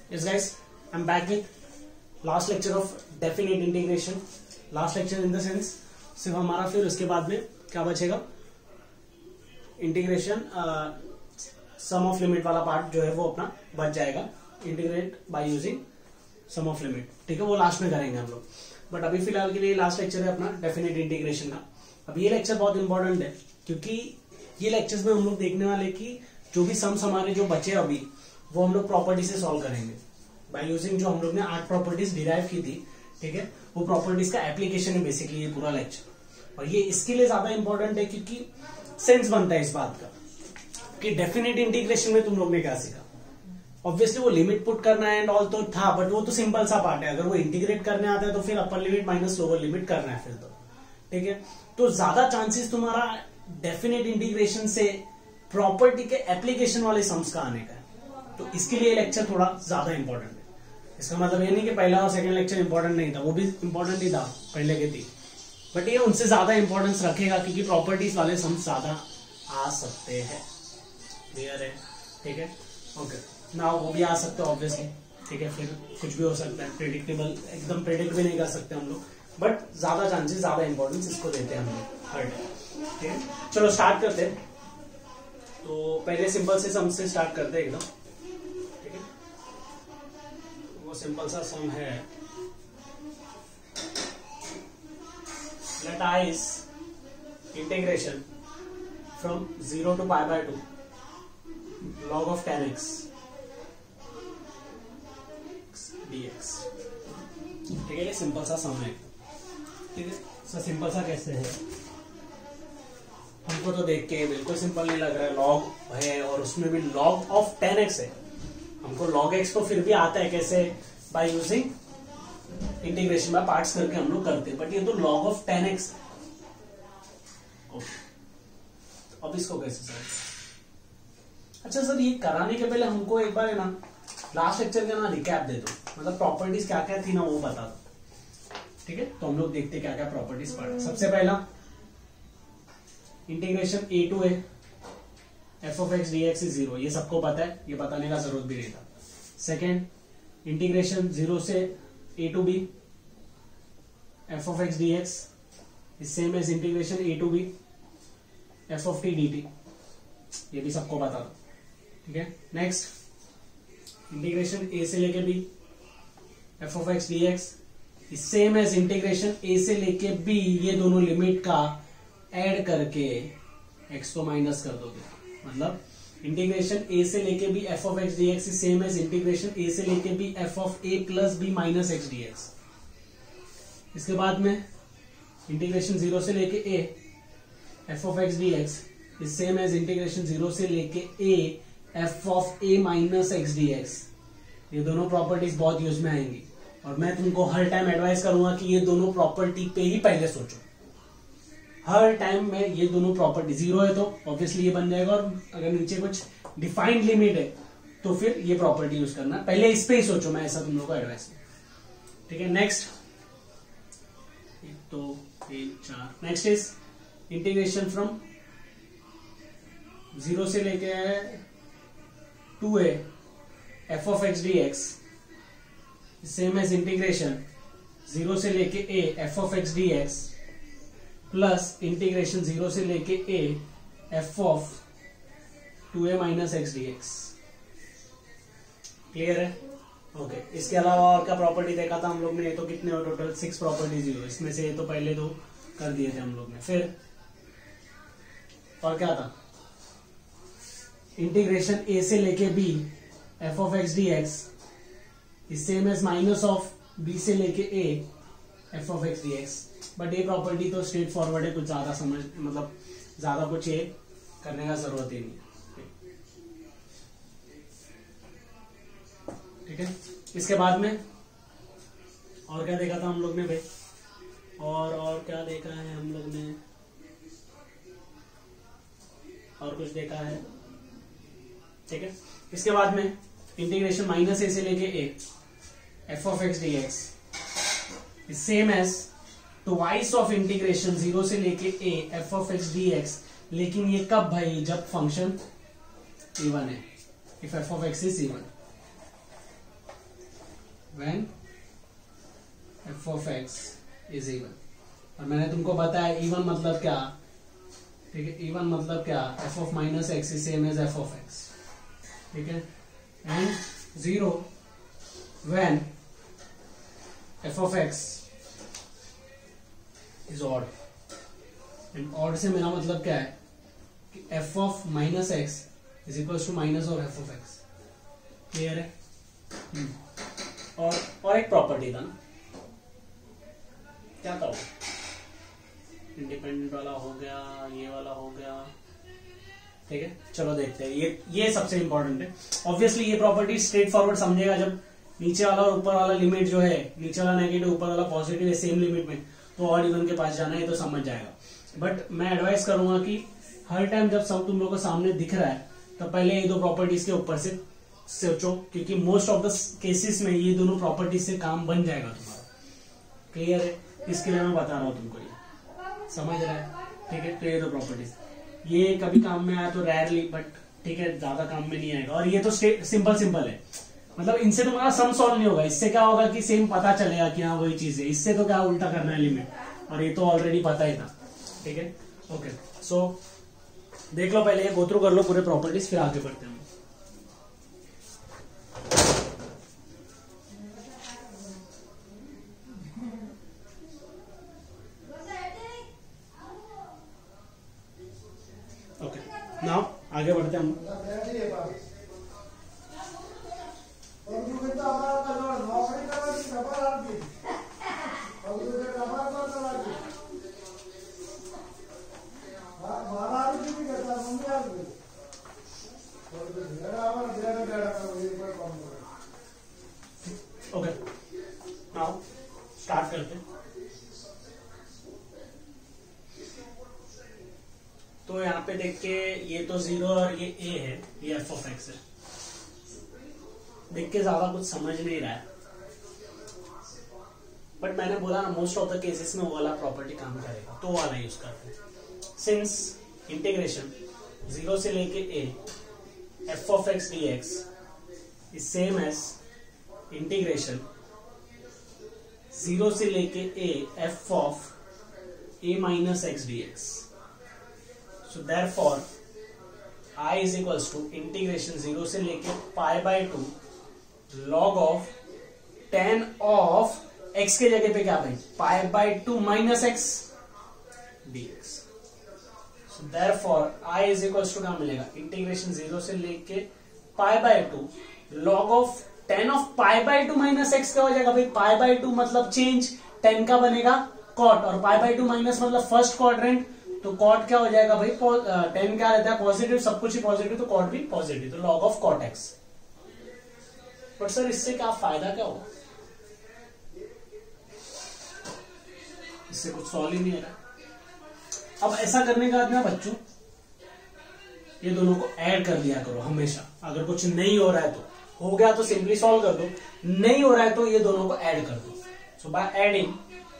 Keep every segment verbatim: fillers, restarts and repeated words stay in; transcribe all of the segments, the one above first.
Yes guys, I'm back with last lecture of definite integration. Last lecture in the sense सिर्फ हमारा फिर उसके बाद में क्या बचेगा, इंटीग्रेशन सम ऑफ लिमिट वाला पार्ट जो है वो अपना बच जाएगा, integrate by using sum of limit. ठीक है, वो लास्ट में करेंगे हम लोग. बट अभी फिलहाल के लिए लास्ट लेक्चर है अपना डेफिनेट इंटीग्रेशन का. अब ये लेक्चर बहुत इंपॉर्टेंट है क्योंकि ये लेक्चर्स में हम लोग देखने वाले कि जो भी सम्स हमारे जो बचे अभी वो हम लोग प्रॉपर्टी से सॉल्व करेंगे बाय यूजिंग जो हम लोग ने आठ प्रॉपर्टीज डिराइव की थी. ठीक है, वो प्रॉपर्टीज का एप्लीकेशन है बेसिकली ये पूरा लेक्चर. और ये इसके लिए ज्यादा इंपॉर्टेंट है क्योंकि सेंस बनता है इस बात का कि डेफिनेट इंटीग्रेशन में तुम लोग ने क्या सीखा. ऑब्वियसली वो लिमिट पुट करना है एंड ऑल तो था, बट वो तो सिंपल सा पार्ट है. अगर वो इंटीग्रेट करने आता है तो फिर upper limit minus lower limit करना है फिर तो. ठीक है, तो ज्यादा चांसेस तुम्हारा डेफिनेट इंटीग्रेशन से प्रॉपर्टी के एप्लीकेशन वाले सम्स का आने का है. तो इसके लिए लेक्चर थोड़ा ज्यादा इंपॉर्टेंट है. इसका मतलब ये नहीं कि पहला और सेकंड लेक्चर इंपॉर्टेंट नहीं था, वो भी इंपॉर्टेंट ही था पहले के थी, बट ये उनसे ज्यादा इंपॉर्टेंस रखेगा क्योंकि प्रॉपर्टीज वाले सम्स ज्यादा आ सकते हैं. क्लियर है? ठीक है, ओके ना, वो भी आ सकते हैं ऑब्वियसली. ठीक है, फिर कुछ भी हो सकता है, प्रेडिक्टेबल एकदम प्रेडिक्ट भी नहीं कर सकते हम लोग, बट ज्यादा चांसेस ज्यादा इंपॉर्टेंस इसको देते हैं हम लोग हर टाइम. ठीक है, चलो स्टार्ट करते हैं. तो पहले सिंपल से सम से स्टार्ट करते हैं एकदम. ठीक है, वो सिंपल सा सम है. Let I is integration from zero to pi by two log of tan x dx. ठीक है, ये सिंपल सा सम है. ठीक है, सर सिंपल सा कैसे है, हमको तो देख के बिल्कुल सिंपल नहीं लग रहा है. log है और उसमें भी log of tan x है. हमको log x तो फिर भी आता है कैसे, by using integration by parts करके हम लोग करते हैं, बट ये तो log of tan x. Okay, अब इसको कैसे सर. अच्छा सर, ये कराने के पहले हमको एक बार है ना लास्ट लेक्चर का ना रिकैप दे दो, मतलब प्रॉपर्टीज क्या क्या थी ना वो बता दो. ठीक है, तो हम लोग देखते क्या क्या प्रॉपर्टीज पढ़े. सबसे पहला integration a to a f of x d x is zero, ये सबको पता है, ये बताने का जरूरत भी नहीं था. सेकेंड इंटीग्रेशन जीरो से a to b f of x d x is same as integration a to b f of t d t, ये भी सबको बता दो. ठीक है, नेक्स्ट इंटीग्रेशन ए से लेके b f of x d x is same as integration a से लेके बी, ये दोनों लिमिट का ऐड करके एक्स को माइनस कर दोगे. मतलब इंटीग्रेशन ए से लेके b f of x d x is same as integration a से लेके b f of a plus b minus x d x. इसके बाद में इंटीग्रेशन जीरो से लेके a f of x d x is same as integration zero से लेके a f of a minus x d x. ये दोनों properties बहुत यूज में आएंगी और मैं तुमको हर टाइम एडवाइस करूंगा कि ये दोनों प्रॉपर्टी पे ही पहले सोचो. हर टाइम में ये दोनों प्रॉपर्टी, जीरो है तो ऑब्वियसली ये बन जाएगा, और अगर नीचे कुछ डिफाइंड लिमिट है तो फिर ये प्रॉपर्टी यूज करना, पहले इस पे ही सोचो. मैं ऐसा तुम लोग को एडवाइस. ठीक है, नेक्स्ट एक दो तीन चार next is integration from zero से लेके two a f of x d x same as integration zero से लेके a f of x d x plus integration zero से लेके a f of two a minus x d x. Clear है? Okay okay. इसके अलावा और क्या property देखा था हम लोग ने, ये तो कितने हो टोटल सिक्स प्रॉपर्टीज ही हो, इसमें से ये तो पहले दो कर दिए थे हम लोग ने. फिर और क्या था, इंटीग्रेशन ए से लेके b f of x d x is same as minus of b से लेके a f of x d x. But ये प्रॉपर्टी तो स्ट्रेट फॉरवर्ड है, कुछ ज्यादा समझ मतलब ज्यादा कुछ ये करने का जरूरत ही नहीं है. ठीक है, इसके बाद में और क्या देखा था हम लोग ने भाई, और और क्या देखा है हम लोग ने, और कुछ देखा है. ठीक है, इसके बाद में इंटीग्रेशन माइनस ए से लेके a f of x d x is same as twice of integration zero से लेके a f of x d x. लेकिन ये कब भाई, जब फंक्शन इवन है, if f of x is even. When f of x is even. और मैंने तुमको बताया इवन मतलब क्या, ठीक है, इवन मतलब क्या, f of minus x is same as f of x, ठीक है। And zero when f of x is odd. And odd से मेरा मतलब क्या है कि f of minus x is equal to minus और एफ ऑफ एक्स। क्लियर है? hmm. और और एक प्रॉपर्टी था ना, क्या था वो, इंडिपेंडेंट वाला हो गया, ये वाला हो गया, ठीक है। चलो देखते हैं, ये ये सबसे इंपॉर्टेंट है। ऑब्वियसली ये प्रॉपर्टी स्ट्रेट फॉरवर्ड समझेगा, जब नीचे वाला और ऊपर वाला लिमिट जो है, नीचे वाला नेगेटिव ऊपर वाला पॉजिटिव है सेम लिमिट में, तो ऑड इवन के पास जाना है तो समझ जाएगा। बट मैं एडवाइस करूंगा कि हर टाइम जब सब तुम लोग को सामने दिख रहा है तो पहले ये दो प्रॉपर्टीज के ऊपर से सोचो, क्योंकि मोस्ट ऑफ द केसेस में ये दोनों प्रॉपर्टीज से काम बन जाएगा तुम्हारा। क्लियर है? इसके लिए मैं बता रहा हूं तुमको, ये समझ रहा है, ठीक है। तो ये दो प्रॉपर्टीज, ये कभी काम में आया तो रेयरली, बट ठीक है ज्यादा काम में नहीं आएगा। और ये तो सिंपल सिंपल है, मतलब इनसे तुम्हारा सम सॉल्व नहीं होगा, इससे क्या होगा कि सेम पता चलेगा कि हाँ वही चीज है। इससे तो क्या उल्टा करना है लिमिट, और ये तो ऑलरेडी पता ही था, ठीक है। ओके, सो देख लो पहले, ये गो थ्रू कर लो पूरे प्रॉपर्टीज, फिर आगे बढ़ते हैं। ओके, नाउ आगे बढ़ते हैं हम। ओके, नाउ स्टार्ट करते हैं। तो यहाँ पे देख के ये तो जीरो और ये ए है, ये एफ ऑफ एक्स है। देख के ज्यादा कुछ समझ नहीं रहा है, बट मैंने बोला ना मोस्ट ऑफ द केसेस में वो वाला प्रॉपर्टी काम करेगा, तो वाला यूज करते हैं। सिंस इंटीग्रेशन जीरो से लेके a f of x d x is same as integration zero से लेके a f of a minus x d x. So therefore, I is equals to integration zero से लेके pi by two log of tan of x के जगह पे क्या भाई, pi by two minus x dx। So therefore, I is equals to क्या मिलेगा, integration zero से लेके pi by two log of tan of pi by two minus x क्या हो जाएगा भाई, पाई बाय टू मतलब चेंज, tan का बनेगा cot, और पाई बाय टू माइनस मतलब फर्स्ट क्वाड्रेंट, तो कॉट क्या हो जाएगा भाई, टेन क्या रहता है पॉजिटिव, सब कुछ ही पॉजिटिव, तो कॉट भी पॉजिटिव, तो log of cot x. But sir इससे क्या फायदा क्या होगा, इससे कुछ सॉल्व ही नहीं है। अब ऐसा करने के बाद ना बच्चों, ये दोनों को ऐड कर दिया करो हमेशा। अगर कुछ नहीं हो रहा है तो, हो गया तो सिंपली सॉल्व कर दो, नहीं हो रहा है तो ये दोनों को ऐड कर दो। So by adding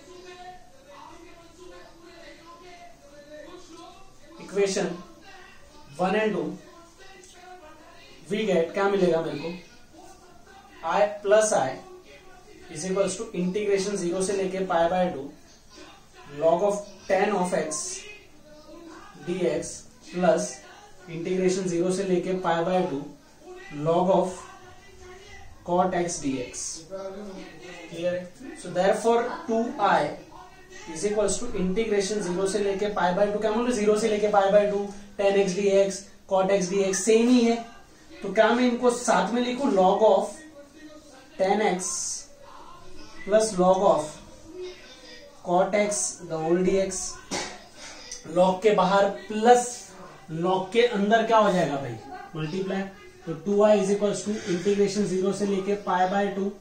equation one and two we get, क्या मिलेगा मेरे को, I plus I is equals to integration zero से लेके pi by two log of tan of x d x plus integration zero से लेके pi by two log of cot x d x. Clear है? So therefore two I is equals to integration zero से लेके pi by two, क्या बोल रहे, zero से लेके pi by two tan x d x cot x d x same ही है, तो क्या मैं इनको साथ में लिखूं, log of tan x plus log of cot x the whole d x. Log के बाहर प्लस लॉग के अंदर क्या हो जाएगा भाई, मल्टीप्लाई, तो two I is equals to integration zero से लेके pi by two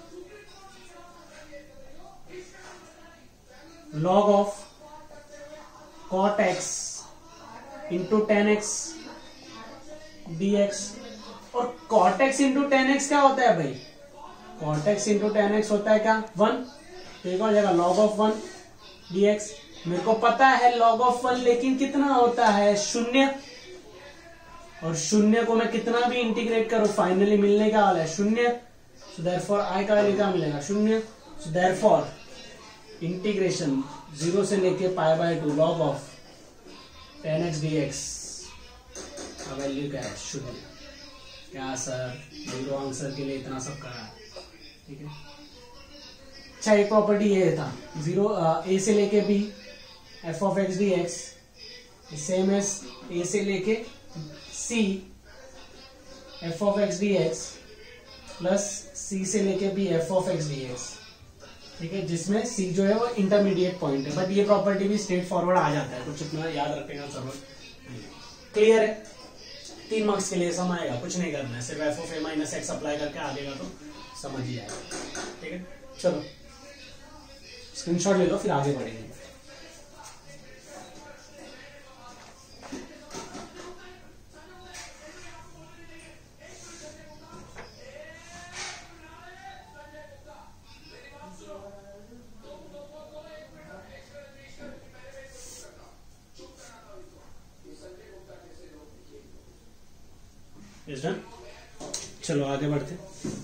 log of cot x into tan x d x. और cot x into tan x क्या होता है भाई, cot x into tan x होता है क्या, वन, तो एक हो जाएगा log of वन dx। मेरे को पता है log of वन, लेकिन कितना होता है, शून्य, और शून्य को मैं कितना भी इंटीग्रेट करूं फाइनली मिलने का वाला है शून्य। सो देयरफॉर आई का वैल्यू क्या मिलेगा, शून्य। सो देयरफॉर इंटीग्रेशन जीरो से लेके pi by two log of tan x d x का वैल्यू क्या है, शून्य। क्या सर, जीरो आंसर के लिए इतना सब करा, ठीक है। अच्छा, एक प्रॉपर्टी ये था, जीरो ए से लेके b f of x d x same as a से लेके c f of x d x plus c से लेके b f of x d x, ठीक है, जिसमें सी जो है वो इंटरमीडिएट पॉइंट है। बट ये प्रॉपर्टी भी स्ट्रेट फॉरवर्ड आ जाता है, कुछ इतना याद रखने का जरूरत नहीं। क्लियर है, तीन मार्क्स के लिए सम आएगा, कुछ नहीं करना है, सिर्फ f of a minus x apply करके आगेगा तो समझ ही आएगा, ठीक है। चलो स्क्रीनशॉट ले लो, फिर आगे बढ़ेंगे। Is done. चलो आगे बढ़ते।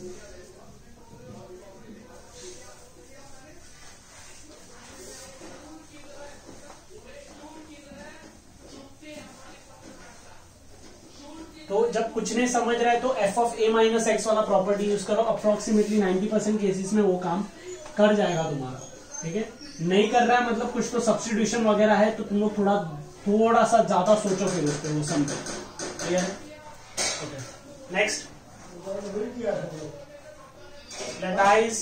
तो जब कुछ नहीं समझ रहा है तो f of a minus x वाला प्रॉपर्टी यूज करो, अप्रोक्सीमेटली नाइंटी परसेंट केसेस में वो काम कर जाएगा तुम्हारा, ठीक है। नहीं कर रहा है मतलब कुछ तो सब्स्टिट्यूशन वगैरह है, तो तुम लोग थोड़ा थोड़ा सा ज्यादा सोचो फिर उस पर, वो सम पे, क्लियर है। Okay, next let I is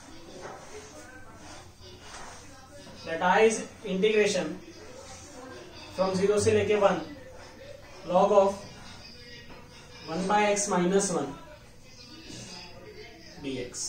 let I is integration from zero से लेके one log of one by x minus one d x.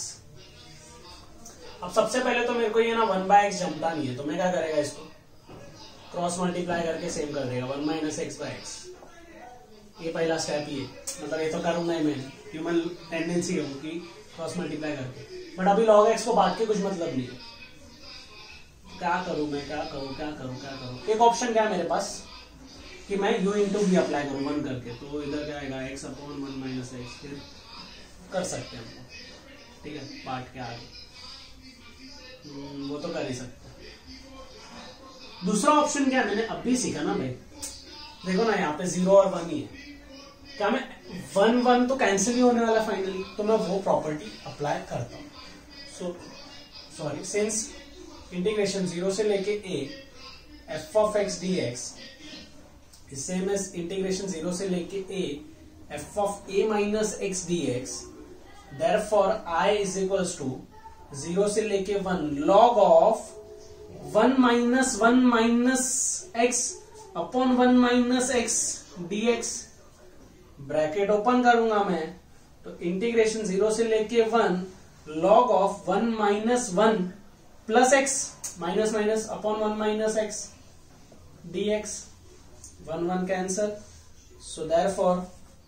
अब सबसे पहले तो मेरे को ये ना वन बाय एक्स जमता नहीं है, तो मैं क्या करेगा, इसको क्रॉस मल्टीप्लाई करके सेम कर देगा, one minus x by x. ये पहला स्टेप ही है, मतलब ये तो करूंगा ही मैं, ह्यूमन टेंडेंसी है कि क्रॉस मल्टीप्लाई करके। बट अभी लॉग एक्स को बांट के कुछ मतलब नहीं है। क्या करूं मैं, क्या करूं क्या करूं क्या करूं एक ऑप्शन क्या है मेरे पास कि मैं u इंटू बी अप्लाई करूं वन करके, तो इधर क्या आएगा, x upon one minus x, फिर कर सकते हैं हम, ठीक है, बांट के आगे वो तो कर ही सकते हैं। दूसरा ऑप्शन क्या है, मैंने अभी सीखा ना भाई, देखो ना यहाँ पे जीरो और वन ही है, क्या मैं वन वन तो कैंसिल ही होने वाला फाइनली, तो मैं वो प्रॉपर्टी अप्लाई करता हूं। So sorry, since integration zero से लेके a f of x d x same as integration zero से लेके a f of a minus x d x, therefore I is equals to zero से लेके one log of one minus one minus x upon one minus x d x. Bracket open करूंगा मैं तो integration zero से लेके one log of one minus one plus x minus minus upon one minus x d x, one one cancel. So therefore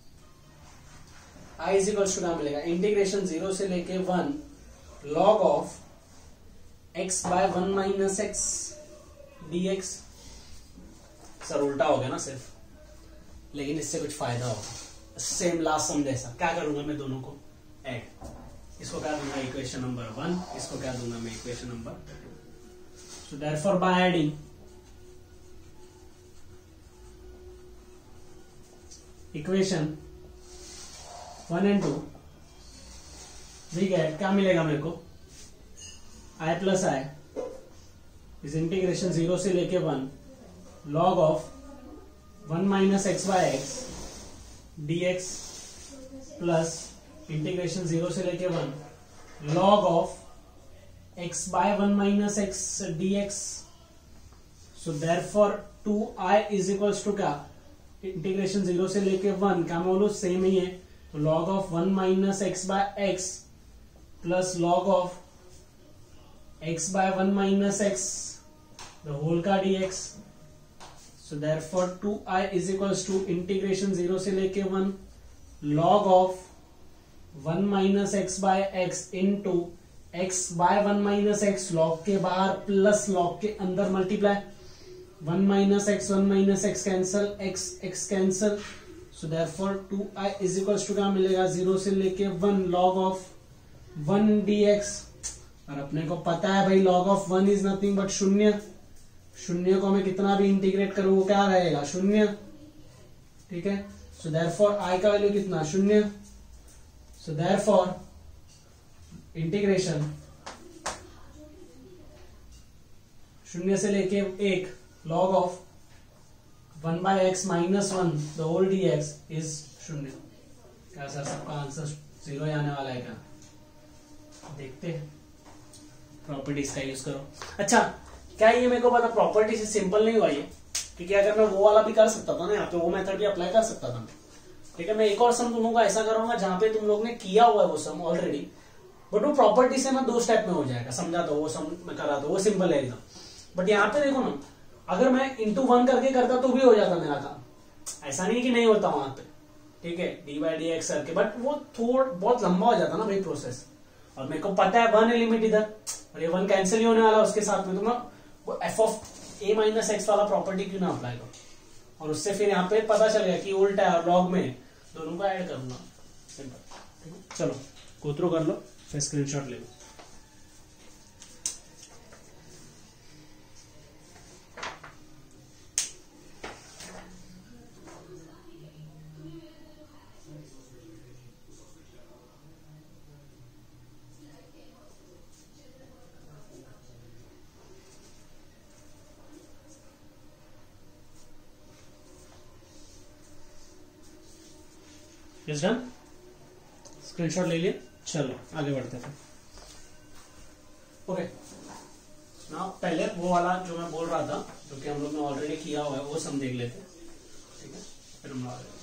I is equal to क्या मिलेगा, integration zero से लेके one log of x by one minus x d x. Sir उल्टा हो गया ना सिर्फ, लेकिन इससे कुछ फायदा होगा, सेम लास्ट सम जैसा। क्या करूंगा मैं, दोनों को ऐड, इसको क्या दूंगा इक्वेशन नंबर वन, इसको क्या दूंगा मैं equation number. So therefore by adding equation one and two we get, क्या मिलेगा मेरे को, I plus I is integration zero से लेके one log of one minus x by x d x plus integration zero से लेके one log of x by one minus x d x. So therefore two I is equals to क्या, integration zero से लेके one, क्या बोलो same ही है, तो log of one minus x by x plus log of x by one minus x the whole का d x. So therefore two I is equals to integration zero से लेके one log of one minus x by x into x by one minus x, log के बाहर plus log के अंदर multiply, one minus x one minus x cancel, x x cancel. So therefore two I is equals to क्या मिलेगा, zero से लेके one log of one d x, और अपने को पता है भाई log of one is nothing but शून्य, शून्य को मैं कितना भी इंटीग्रेट करूं वो क्या रहेगा, शून्य, ठीक है। सो देयरफॉर आई का वैल्यू कितना, शून्य। सो देयरफॉर इंटीग्रेशन शून्य से लेके एक log of one by x minus one the whole d x is शून्य। क्या सर सबका आंसर जीरो ही आने वाला है क्या, देखते हैं। प्रॉपर्टीज का यूज करो। अच्छा क्या ये मेरे को पता प्रॉपर्टी से सिंपल नहीं हुआ ये, क्योंकि अगर मैं वो वाला भी कर सकता था ना यहाँ पे, वो मेथड भी अप्लाई कर सकता था, ठीक है। मैं एक और सम तुम लोगों का ऐसा करूंगा जहां पे तुम लोग ने किया हुआ है वो सम ऑलरेडी, बट वो प्रॉपर्टी से ना दो स्टेप में हो जाएगा, समझा तो वो सम मैं करा तो वो सिंपल है एकदम। बट यहाँ पे देखो ना, अगर मैं इंटू वन करके करता तो भी हो जाता मेरा काम, ऐसा नहीं कि नहीं होता वहां पे, ठीक है, डी बाई डी एक्स करके, बट वो थोड़ा बहुत लंबा हो जाता ना भाई प्रोसेस। और मेरे को पता है वन है लिमिट इधर, और ये वन कैंसिल ही होने वाला उसके साथ में, तो मैं वो f of a minus x वाला प्रॉपर्टी क्यों ना अप्लाई करूं, और उससे फिर यहाँ पे पता चल गया कि उल्टा है और लॉग में दोनों को ऐड करूंगा, सिंपल। चलो गो थ्रू कर लो, फिर स्क्रीनशॉट ले लो। इज डन, स्क्रीनशॉट ले लिए, चलो आगे बढ़ते हैं। ओके ना, पहले वो वाला जो मैं बोल रहा था जो कि हम लोग ने ऑलरेडी किया हुआ है वो सम देख लेते हैं, ठीक है, फिर हम आगे।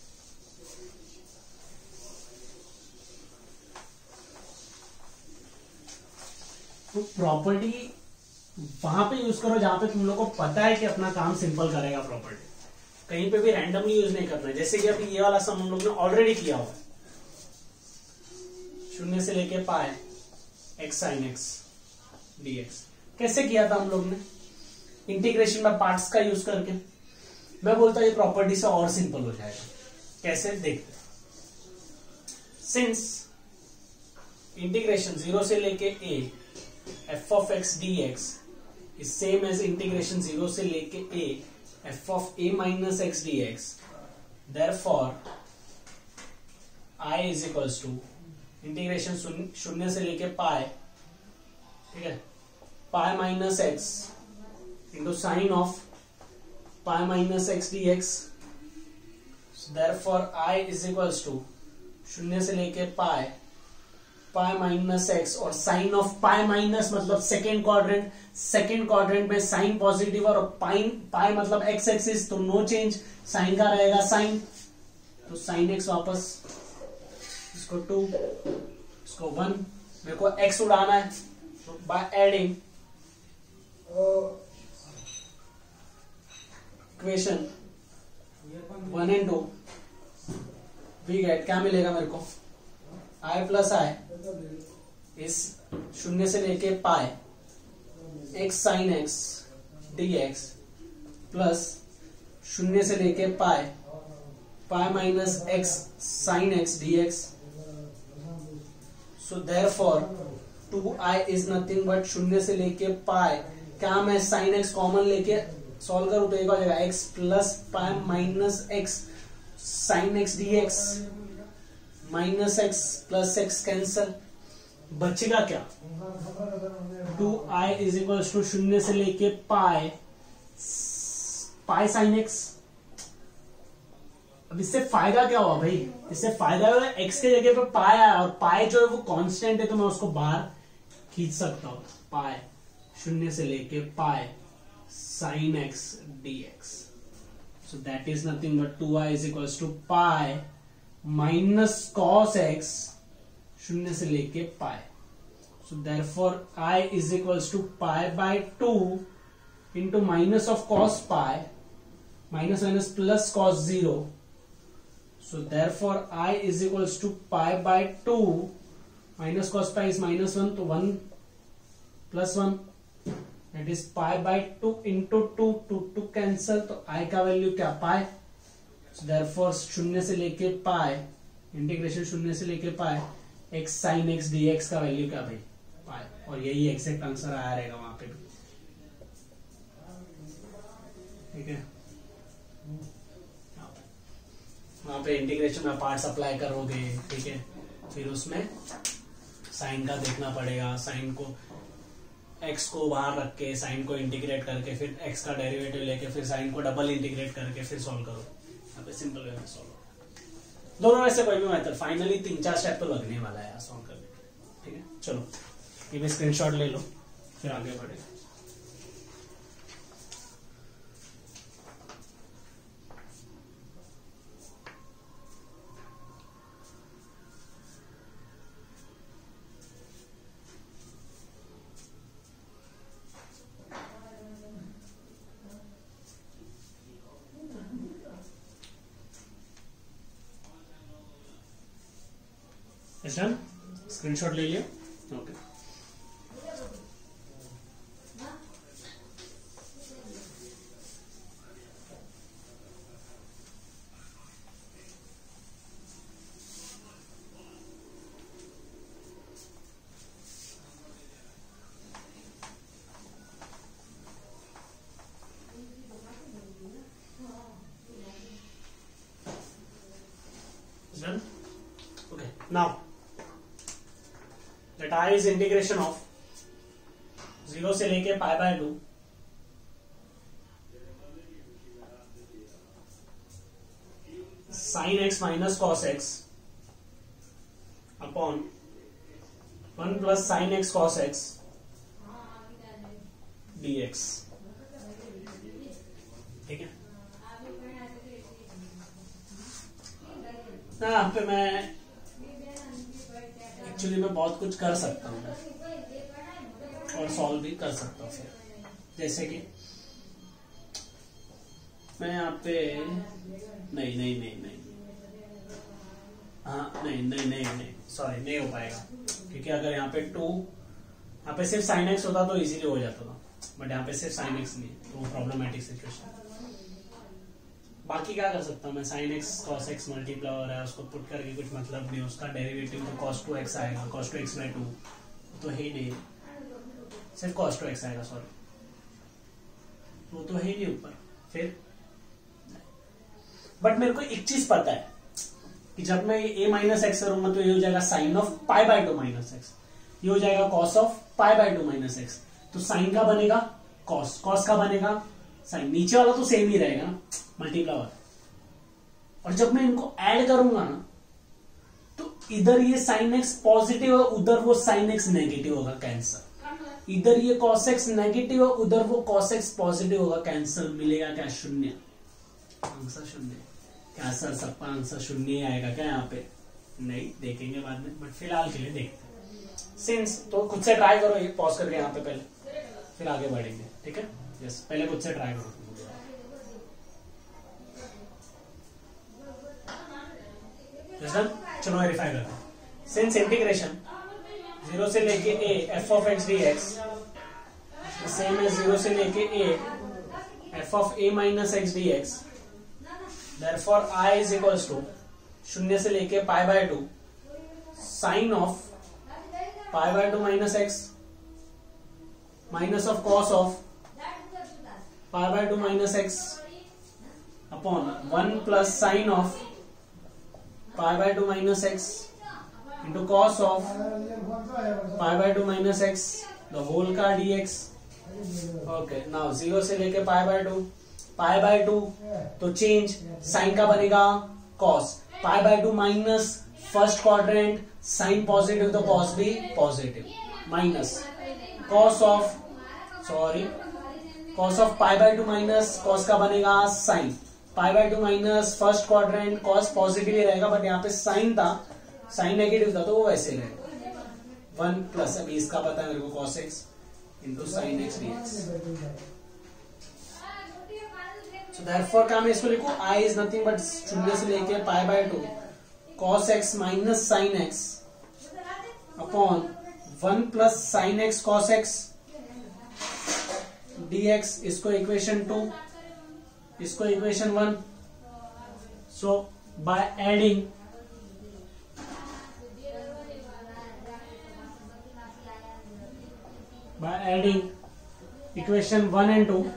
तो प्रॉपर्टी वहां पे यूज करो जहां पे तुम लोग को पता है कि अपना काम सिंपल करेगा प्रॉपर्टी, कहीं पे भी रैंडमली यूज नहीं करना है। जैसे कि अभी ये वाला सम हम लोग ने ऑलरेडी किया हुआ है, शून्य से लेके pi x sine x d x. कैसे किया था हम लोग ने, इंटीग्रेशन में पार्ट्स का यूज करके। मैं बोलता हूं ये प्रॉपर्टी से और सिंपल हो जाएगा, कैसे देखते हैं। सिंस इंटीग्रेशन जीरो से लेके a f of x d x is same as integration zero से लेके a f of a minus x dx, therefore I is equals to integration शून्य से लेके पाए, ठीक है, pi minus x into sine of pi minus x d x, therefore I is equals to शून्य से लेके पाए पाई माइनस एक्स और sine of pi minus मतलब सेकेंड क्वाड्रेंट, सेकेंड क्वाड्रेंट में साइन पॉजिटिव और pi pi मतलब x axis, तो no change, sine का रहेगा साइन, तो साइन एक्स वापस, इसको टू, इसको वन, मेरे को एक्स उड़ाना है, तो by adding equation one and two we get, क्या मिलेगा मेरे को, आई प्लस आई इस शून्य से लेके pi x sine x d x plus शून्य से लेके pi pi minus x sine x d x. So therefore two I is nothing but शून्य से लेके पाए, क्या मैं साइन एक्स कॉमन लेके सॉल्व करूं तो एक हो जाएगा x plus pi minus x sine x d x, minus x plus x cancel, बचेगा क्या, two I is equal to शून्य से लेके पाए पाई साइन एक्स। अब इससे फायदा क्या हुआ भाई, इससे फायदा हुआ एक्स के जगह पे पाए आया, और पाए जो है वो कांस्टेंट है तो मैं उसको बाहर खींच सकता हूं, पाए शून्य से लेके pi sine x d x, so that is nothing but two I is equal to pi minus cos x शून्य से लेके pi, so therefore I is equals to pi by two into minus of cos pi minus minus plus cos zero, so therefore I is equals to pi by two minus cos pi is minus one, तो one plus one that is pi by two into to, two two cancel, तो I का value क्या पाए, therefore शून्य से लेके पाए integration शून्य से लेके pi x sine x d x का वैल्यू क्या भाई पाई, और यही एग्जैक्ट आंसर आया रहेगा वहां पे भी, ठीक है। वहां पे इंटीग्रेशन में पार्ट्स अप्लाई करोगे, ठीक है, फिर उसमें साइन का देखना पड़ेगा, साइन को एक्स को बाहर रख के साइन को इंटीग्रेट करके फिर एक्स का डेरिवेटिव लेके फिर साइन को डबल इंटीग्रेट करके फिर सॉल्व करो। यहाँ पे सिंपल वे में सॉल्व हो, दोनों में से कोई भी मेथड, फाइनली तीन चार स्टेप तो लगने वाला है सॉल्व करने के, ठीक है। चलो ये भी स्क्रीनशॉट ले लो, फिर आगे बढ़े। स्क्रीनशॉट ले लिया, okay. Done? Okay. Now that I is integration of zero से लेके pi by two sine x minus cos x upon one plus sine x cos x d x, ठीक है। यहाँ पे मैं एक्चुअली मैं बहुत कुछ कर सकता हूँ और सॉल्व भी कर सकता हूँ, जैसे कि मैं यहाँ पे नहीं नहीं नहीं नहीं हाँ नहीं नहीं नहीं नहीं सॉरी नहीं हो पाएगा, क्योंकि अगर यहाँ पे टू यहाँ पे सिर्फ साइन एक्स होता तो इजीली हो जाता था, बट यहाँ पे सिर्फ साइन एक्स नहीं है, तो वो प्रॉब्लमेटिक सिचुएशन। बाकी क्या कर सकता हूँ मैं, sine x cos x multiply हो रहा है, उसको पुट करके कुछ मतलब नहीं, उसका डेरिवेटिव तो कॉस टू एक्स आएगा, cos two x by two तो है ही नहीं, सिर्फ कॉस टू एक्स आएगा, सॉरी वो तो है ही नहीं ऊपर। फिर बट मेरे को एक चीज पता है कि जब मैं ए माइनस एक्स करूंगा तो ये हो जाएगा sine of pi by two minus x, ये हो जाएगा cos of pi by two minus x, तो साइन का बनेगा कॉस, कॉस का बनेगा साइन, नीचे वाला तो सेम ही रहेगा ना मल्टीप्लाई, और जब मैं इनको ऐड करूंगा ना तो इधर ये साइन एक्स पॉजिटिव है, उधर वो साइन एक्स नेगेटिव होगा, कैंसर। इधर ये कॉस एक्स नेगेटिव है, उधर वो कॉस एक्स पॉजिटिव होगा, कैंसर। मिलेगा क्या, शून्य, आंसर शून्य। क्या सर सबका आंसर शून्य ही आएगा क्या यहाँ पे, नहीं, देखेंगे बाद में, बट फिलहाल के लिए देखते हैं। सिंस तो खुद से ट्राई करो, ये पॉज करके यहाँ पे पहले, फिर आगे बढ़ेंगे, ठीक है। यस, पहले खुद से ट्राई करो। चलो वेरीफाई करते हैं। सिंस इंटीग्रेशन जीरो से लेके a f of x d x same है जीरो से लेके a f of a minus x d x, therefore I is equals to शून्य से लेके pi by two sine of pi by two minus x minus of cos of pi by two minus x upon one plus sine of pi by two minus x into cos of pi by two minus x the whole का dx। okay, now zero से लेके pi by two, pi by two तो change sin का बनेगा cos, pi by two minus first quadrant sin positive तो cos भी positive minus cos of sorry cos of pi by two minus cos का बनेगा sin, pi by two minus first quadrant cos positive ही रहेगा, but यहाँ पे sign था, sign negative था तो वो वैसे रहेगा। वन प्लस अभी इसका पता है मेरे को cos x into sine x d x. So therefore क्या मैं इसको लिखूं, आई इज नथिंग बट शून्य से लेके pi by two cos x minus sine x upon one plus sine x cos x d x, इसको इक्वेशन टू, इसको equation one. So by adding adding equation one and two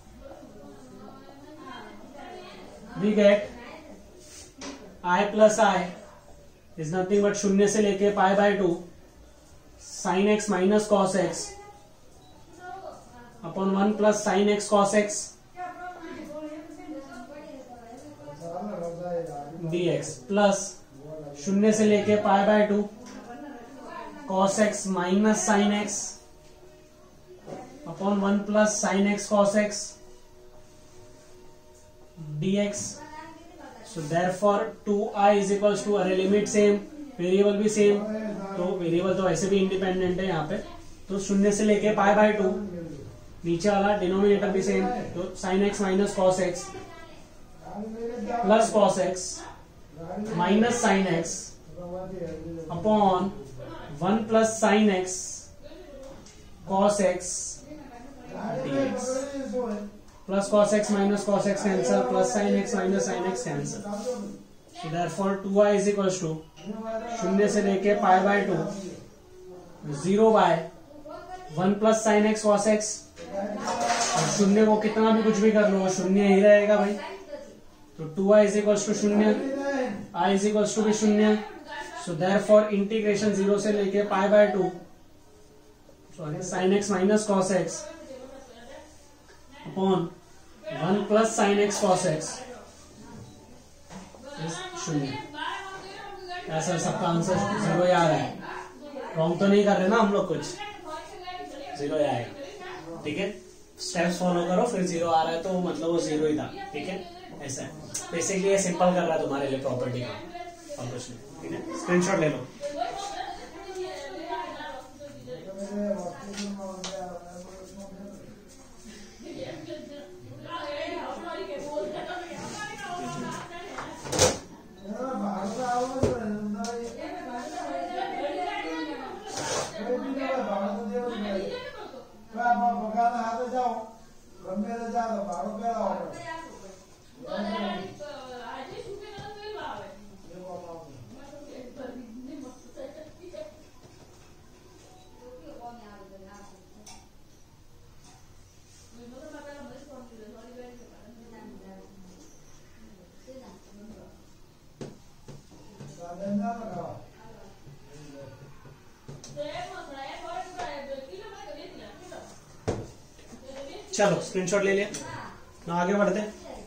we get I plus I is nothing but शून्य से लेके pi by two sine x minus cos x upon one plus sine x cos x d x plus शून्य से लेके pi by two cos x minus sine x upon one plus sine x cos x dx. So therefore two I is equals to अरे limit same variable भी same तो variable तो ऐसे भी independent है यहाँ पे तो शून्य से लेके पाई बाय टू नीचे वाला डिनोमिनेटर भी सेम तो sine x minus cos x plus cos x minus sine x upon one plus sine x cos x dx. Plus cos x minus cos x cancel plus sine x minus sine x cancel. So therefore two I is equals to शून्य से लेके pi by two zero by one plus sine x cos x और शून्य को कितना भी कुछ भी कर लो शून्य ही रहेगा भाई. तो two I is equals to शून्य आई इज इक्वल्स टू भी शून्य. सो देयरफॉर इंटीग्रेशन जीरो से लेके pi by two sorry sine x minus cos x upon one plus sine x cos x शून्य. ऐसा सबका आंसर जीरो ही आ रहा है. रॉन्ग तो नहीं कर रहे ना हम लोग कुछ जीरो ही आएगा. ठीक है स्टेप्स फॉलो करो फिर जीरो आ रहा है तो मतलब वो जीरो ही था. ठीक है ऐसा है बेसिकली ये सिंपल कर रहा है तुम्हारे लिए प्रॉपर्टी का और कुछ नहीं. ठीक है स्क्रीनशॉट ले लो. चलो स्क्रीनशॉट ले लिया ना आगे बढ़ते.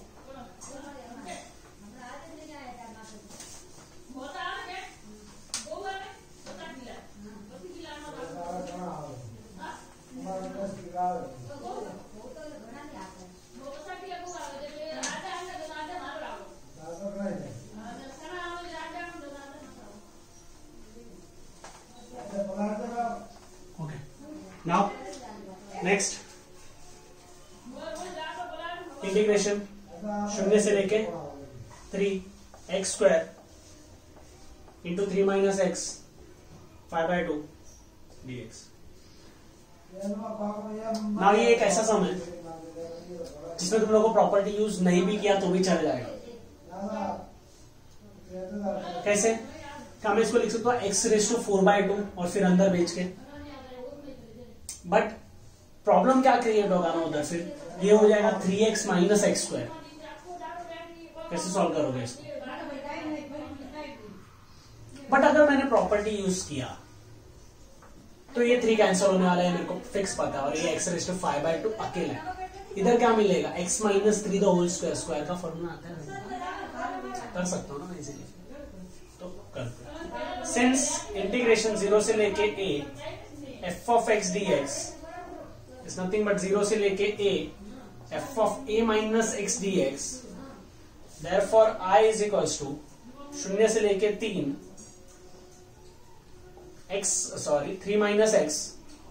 ओके नाउ नेक्स्ट इंटीग्रेशन शून्य से लेके three x square into three minus x five by two d x. ना ये एक ऐसा सम है जिसमें तुम लोग को प्रॉपर्टी यूज नहीं भी किया तो भी चल जाएगा. कैसे क्या मैं इसको लिख सकता हूँ x raise to four by two और फिर अंदर बेच के. बट प्रॉब्लम क्या क्रिएट होगा ना उधर फिर ये हो जाएगा three x minus x square. कैसे सॉल्व करोगे इसको. बट अगर मैंने प्रॉपर्टी यूज किया तो ये थ्री कैंसिल होने वाला है मेरे को फिक्स पता है और ये x raise to five by two अकेला है. इधर क्या मिलेगा x minus three the whole square. Square का फॉर्मूला आता है कर सकता हूँ ना मैं इसीलिए तो कर. सिंस इंटीग्रेशन जीरो से लेके a f of x d x is nothing but zero से लेके a f of a minus x d x. Therefore I is equals to शून्य से लेके तीन x sorry three minus x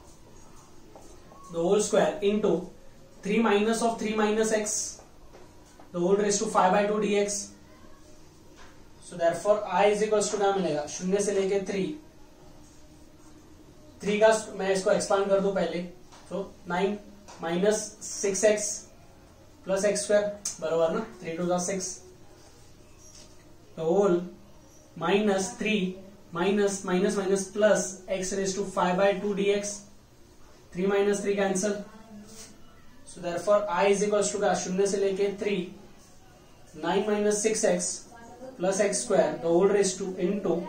the whole square into three minus of three minus x the whole raise to five by two d x. So therefore I is equals to क्या मिलेगा शून्य से लेके three three का मैं इसको expand कर दूं पहले तो nine minus six x plus x square बराबर ना three to the six the whole minus three minus minus minus plus x raise to five by two d x. Three minus three cancel, so therefore I is equal to क्या, शून्य से लेके three, nine minus six x plus x square the whole raise to into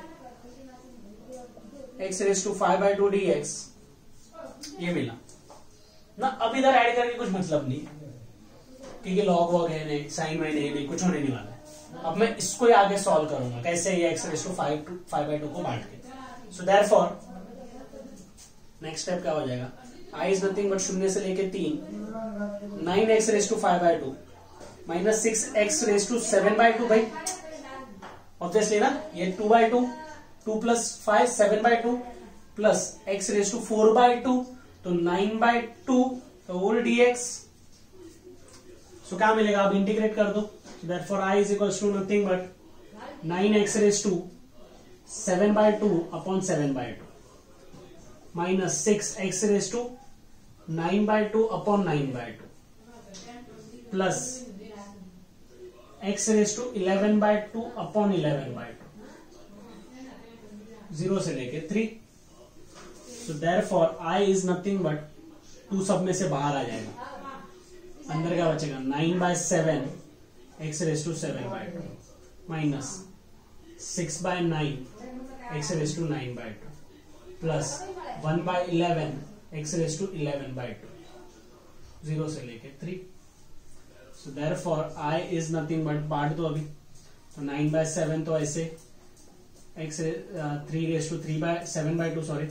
x raise to five by two d x, ये मिला ना। अब इधर add करके कुछ मतलब नहीं क्योंकि लॉग वॉग है नहीं, साइन वाइन है नहीं, कुछ होने नहीं वाला है। अब मैं इसको ही आगे सॉल्व करूंगा कैसे, ये x raise to five to five by two को बांट के। सो देयरफॉर नेक्स्ट स्टेप क्या हो जाएगा, आई इज नथिंग बट शून्य से लेके तीन, nine x raise to five by two minus six x raise to seven by two, भाई ऑब्वियसली ना, ये two by two, two plus five seven by two plus x raise to four by two, तो nine by two whole d x. So क्या मिलेगा, अब integrate कर दो, therefore I is equal to nothing but nine x raise to seven by two upon seven by two minus six x raise to nine by two upon nine by two plus x raise to eleven by two upon eleven by two, zero से लेके three. So therefore I is nothing but two सब में से बाहर आ जाएगा, अंदर क्या बचेगा, nine by seven x raise to seven by two minus six by nine x raise to nine by two plus one by eleven x raise to eleven by two, zero से लेके three. So therefore I is nothing but बांट दो अभी, तो nine by seven तो ऐसे x three raise to three by seven by two sorry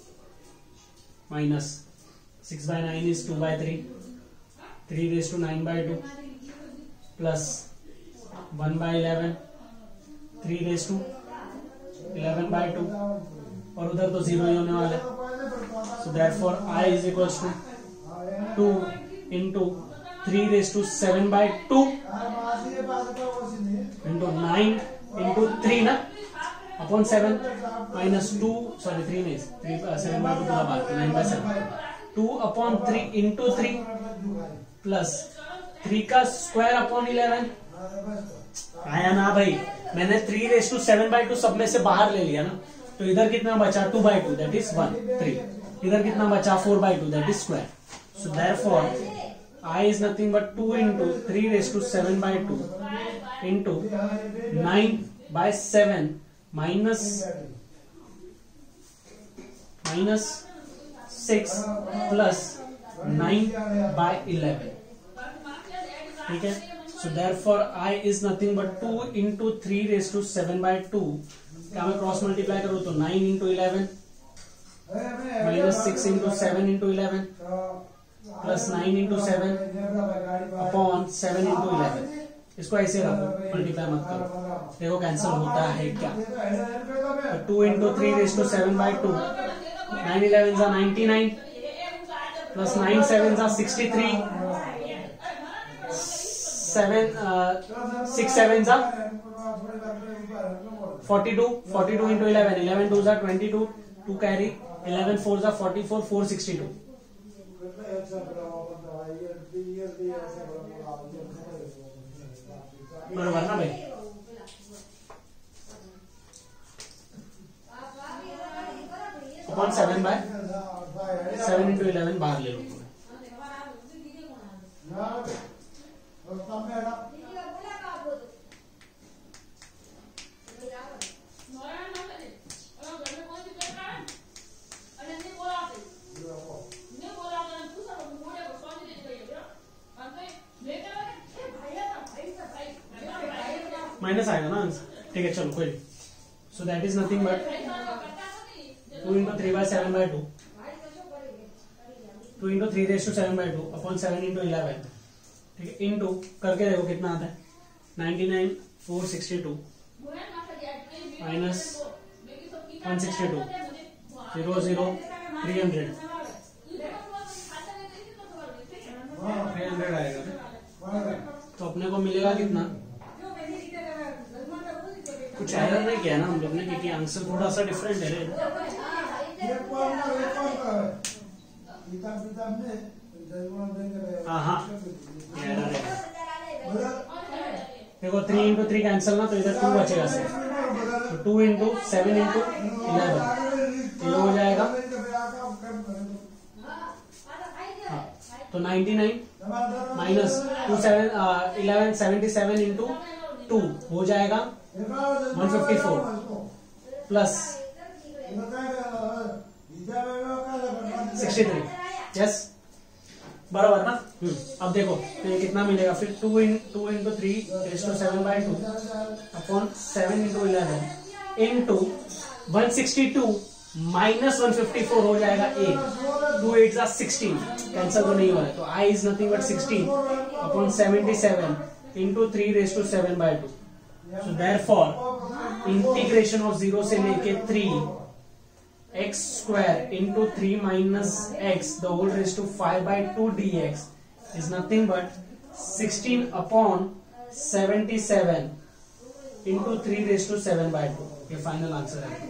minus six by nine is two by three, three raise to nine by two plus one by eleven, three raise to eleven by two, और उधर तो zero ही होने वाला है। So therefore I is equal to two into three raise to seven by two into nine into three ना upon seven minus two sorry three नहीं three seven by two पूरा बात nine by seven, two upon three into three plus three का square upon eleven. आया ना भाई, मैंने three raise to seven by two सब में से बाहर ले लिया ना, तो इधर कितना बचा two by two that is one three, इधर कितना बचा four by two that is square. So therefore I is nothing but two into three raise to seven by two into nine by seven minus minus six plus nine by eleven, ठीक है। So therefore I is nothing but two into three raise to seven by two, क्या मैं cross multiply करूं तो nine into eleven minus six into seven into eleven plus nine into seven upon seven into eleven. इसको ऐसे रखो, multiply मत करो, देखो कैंसिल होता है क्या। तो two into three raise to seven by two, nine eleven जा ninety nine plus nine seven जा sixty three, seven six seven जा forty two, forty two into eleven, eleven two जा twenty two, two carry, eleven four जा forty four, four sixty two. बराबर ना भाई, upon seven by seven into eleven बाहर ले लो पूरा। माइनस आएगा ना आंसर, ठीक है चलो कोई नहीं। So that is nothing but two into three by seven by two, two into three raise to seven by two upon seven into eleven, ठीक है, इंटू करके देखो कितना आता है, ninety nine four sixty two minus one sixty two, zero zero three hundred, three hundred आएगा। तो अपने को मिलेगा कितना, कुछ एरर नहीं किया ना हम लोग ने, क्योंकि आंसर थोड़ा सा डिफरेंट है रे। हाँ हाँ एरर है, देखो थ्री इंटू थ्री कैंसिल ना, तो इधर टू बचेगा सिर्फ, तो two into seven into eleven, ये हो जाएगा तो ninety nine minus two seven eleven seventy seven into two हो जाएगा one fifty four plus sixty three. Yes बराबर ना। हम्म अब देखो तो ये कितना मिलेगा फिर two in two into three raise to seven by two upon seven into eleven into one sixty two minus one fifty four हो जाएगा एट। टू एट जा सिक्सटीन कैंसल तो नहीं हो रहा है, तो I is nothing but sixteen upon seventy seven into three raise to seven by two. So therefore integration of zero से लेके three x square into three minus x the whole raise to five by two d x is nothing but sixteen upon seventy seven into three raise to seven by two. ये final answer है।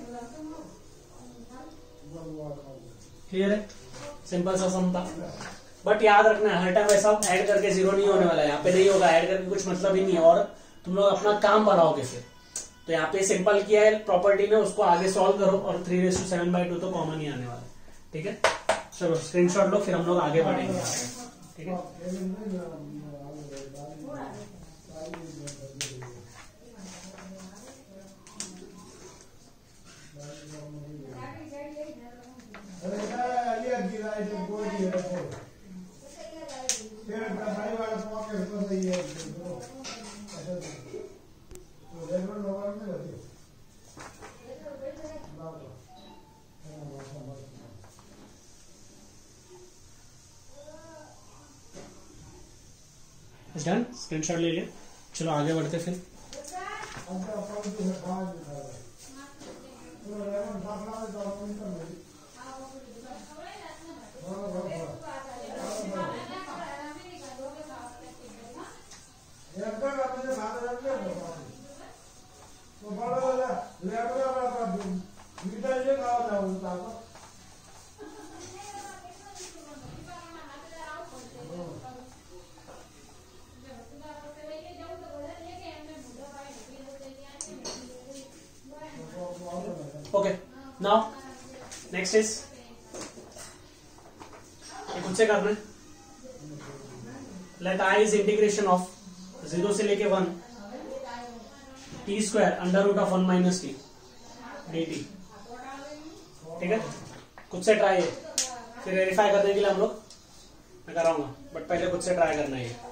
Clear है, simple सा sum था। But याद रखना है हर time ऐसा ऐड करके जीरो नहीं होने वाला है, यहाँ पे नहीं होगा, ऐड करके कुछ मतलब ही नहीं है और तुम लोग अपना काम बढ़ाओगे फिर। तो यहाँ पे सिंपल किया है प्रॉपर्टी में, उसको आगे सॉल्व करो और three raise to seven by two तो कॉमन ही आने वाला है। ठीक है, चलो स्क्रीनशॉट लो फिर हम लोग आगे बढ़ेंगे। ठीक है, डन, स्क्रीनशॉट ले लिया। चलो आगे बढ़ते फिर। ओके नाउ नेक्स्ट इज ये खुद से करना है। Let I is integration of zero से लेके one t square under root of one minus t d t. ठीक है, खुद से ट्राई है, फिर वेरीफाई करने के लिए हम लोग मैं कराऊंगा, बट पहले खुद से ट्राई करना है।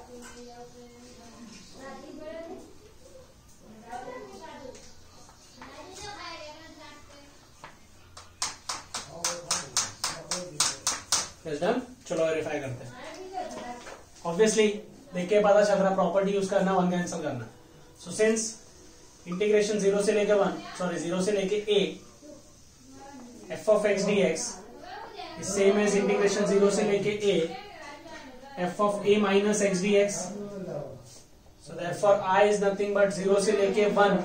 डन, चलो वेरीफाई करते हैं। ऑब्वियसली देख के पता चल रहा प्रॉपर्टी यूज करना, वन कैंसिल करना। सो सिंस इंटीग्रेशन जीरो से लेके वन सॉरी जीरो से लेके a f of x d x is same as integration zero से लेके a f of a minus x d x. So therefore I is nothing but zero से लेके one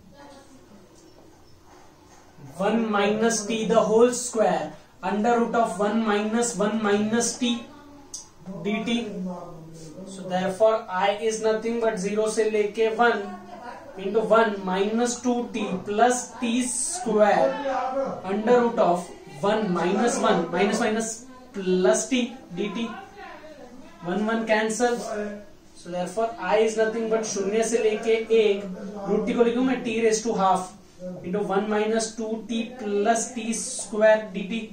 one minus t the whole square under root of one minus one minus t d t. So therefore I is nothing but zero से लेके one into one minus two t plus t square under root of one minus one minus minus plus t d t. One one cancel. So therefore I is nothing but शून्य से लेके एक root t को लिखूं मैं t raise to half into one minus two t plus t square d t.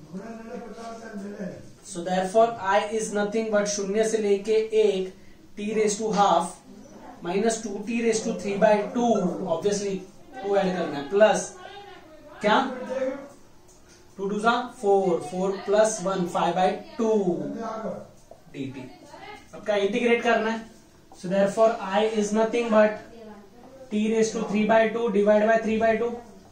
So therefore I is nothing but शून्य से लेके एक t raise to half minus two t raise to three by two obviously two add करना है plus क्या two two जा four four plus one five by two d t. अब क्या इंटीग्रेट करना है। So therefore I is nothing but t raise to three by two divide by three by two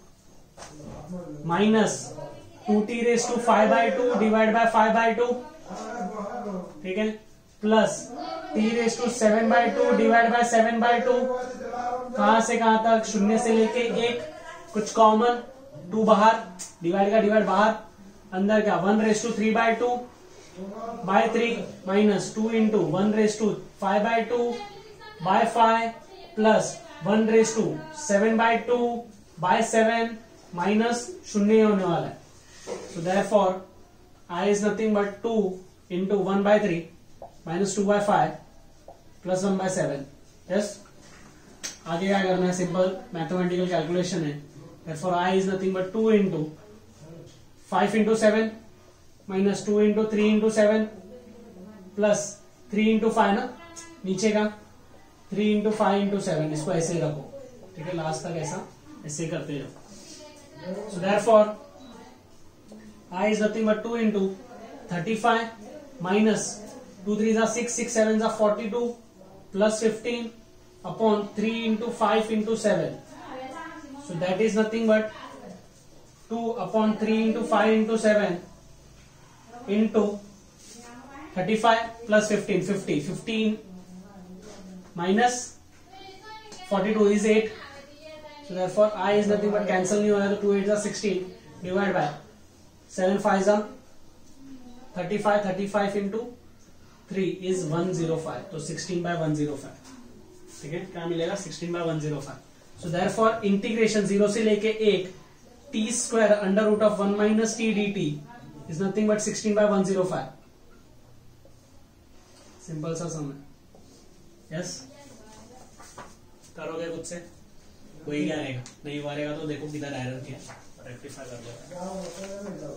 minus two t raise to five by two divide by five by two. ठीक है, plus t raise to seven by two divide by seven by two. कहां से कहां तक शून्य से लेके एक कुछ कॉमन टू बाहर डिवाइड का डिवाइड बाहर अंदर क्या one raise to three by two by three minus two into one raise to five by two by five plus one raise to seven by two by seven minus शून्य होने वाला है। So therefore I is nothing but two into one by three minus two by five plus one by seven. Yes, आगे क्या करना है, simple mathematical calculation है। therefore I is nothing but two into five into seven minus two into three into seven plus three into five ना, नीचे का three into five into seven, इसको ऐसे ही रखो, ठीक है, लास्ट तक ऐसा ऐसे करते जाओ। So therefore I is nothing but two into thirty five minus two three जा सिक्स, सिक्स सेवन जा forty two plus fifteen upon three into five into seven. So that is nothing but two upon three into five into seven into thirty five plus fifteen, fifty, fifteen minus forty two is eight. So therefore I is nothing but cancel नहीं हो रहा, तो two eight जा sixteen divided by seven five जा thirty five, thirty five into three is one zero five, तो sixteen by one zero five, ठीक है, क्या मिलेगा, sixteen by one zero five. So therefore integration zero से लेके एक t square under root of one minus t d t is nothing but sixteen by one zero five. Simple सा sum है। Yes, करोगे खुद से, कोई क्या रहेगा, नहीं हुआ रहेगा तो देखो किधर एरर किया, रेक्टिफाई कर लो।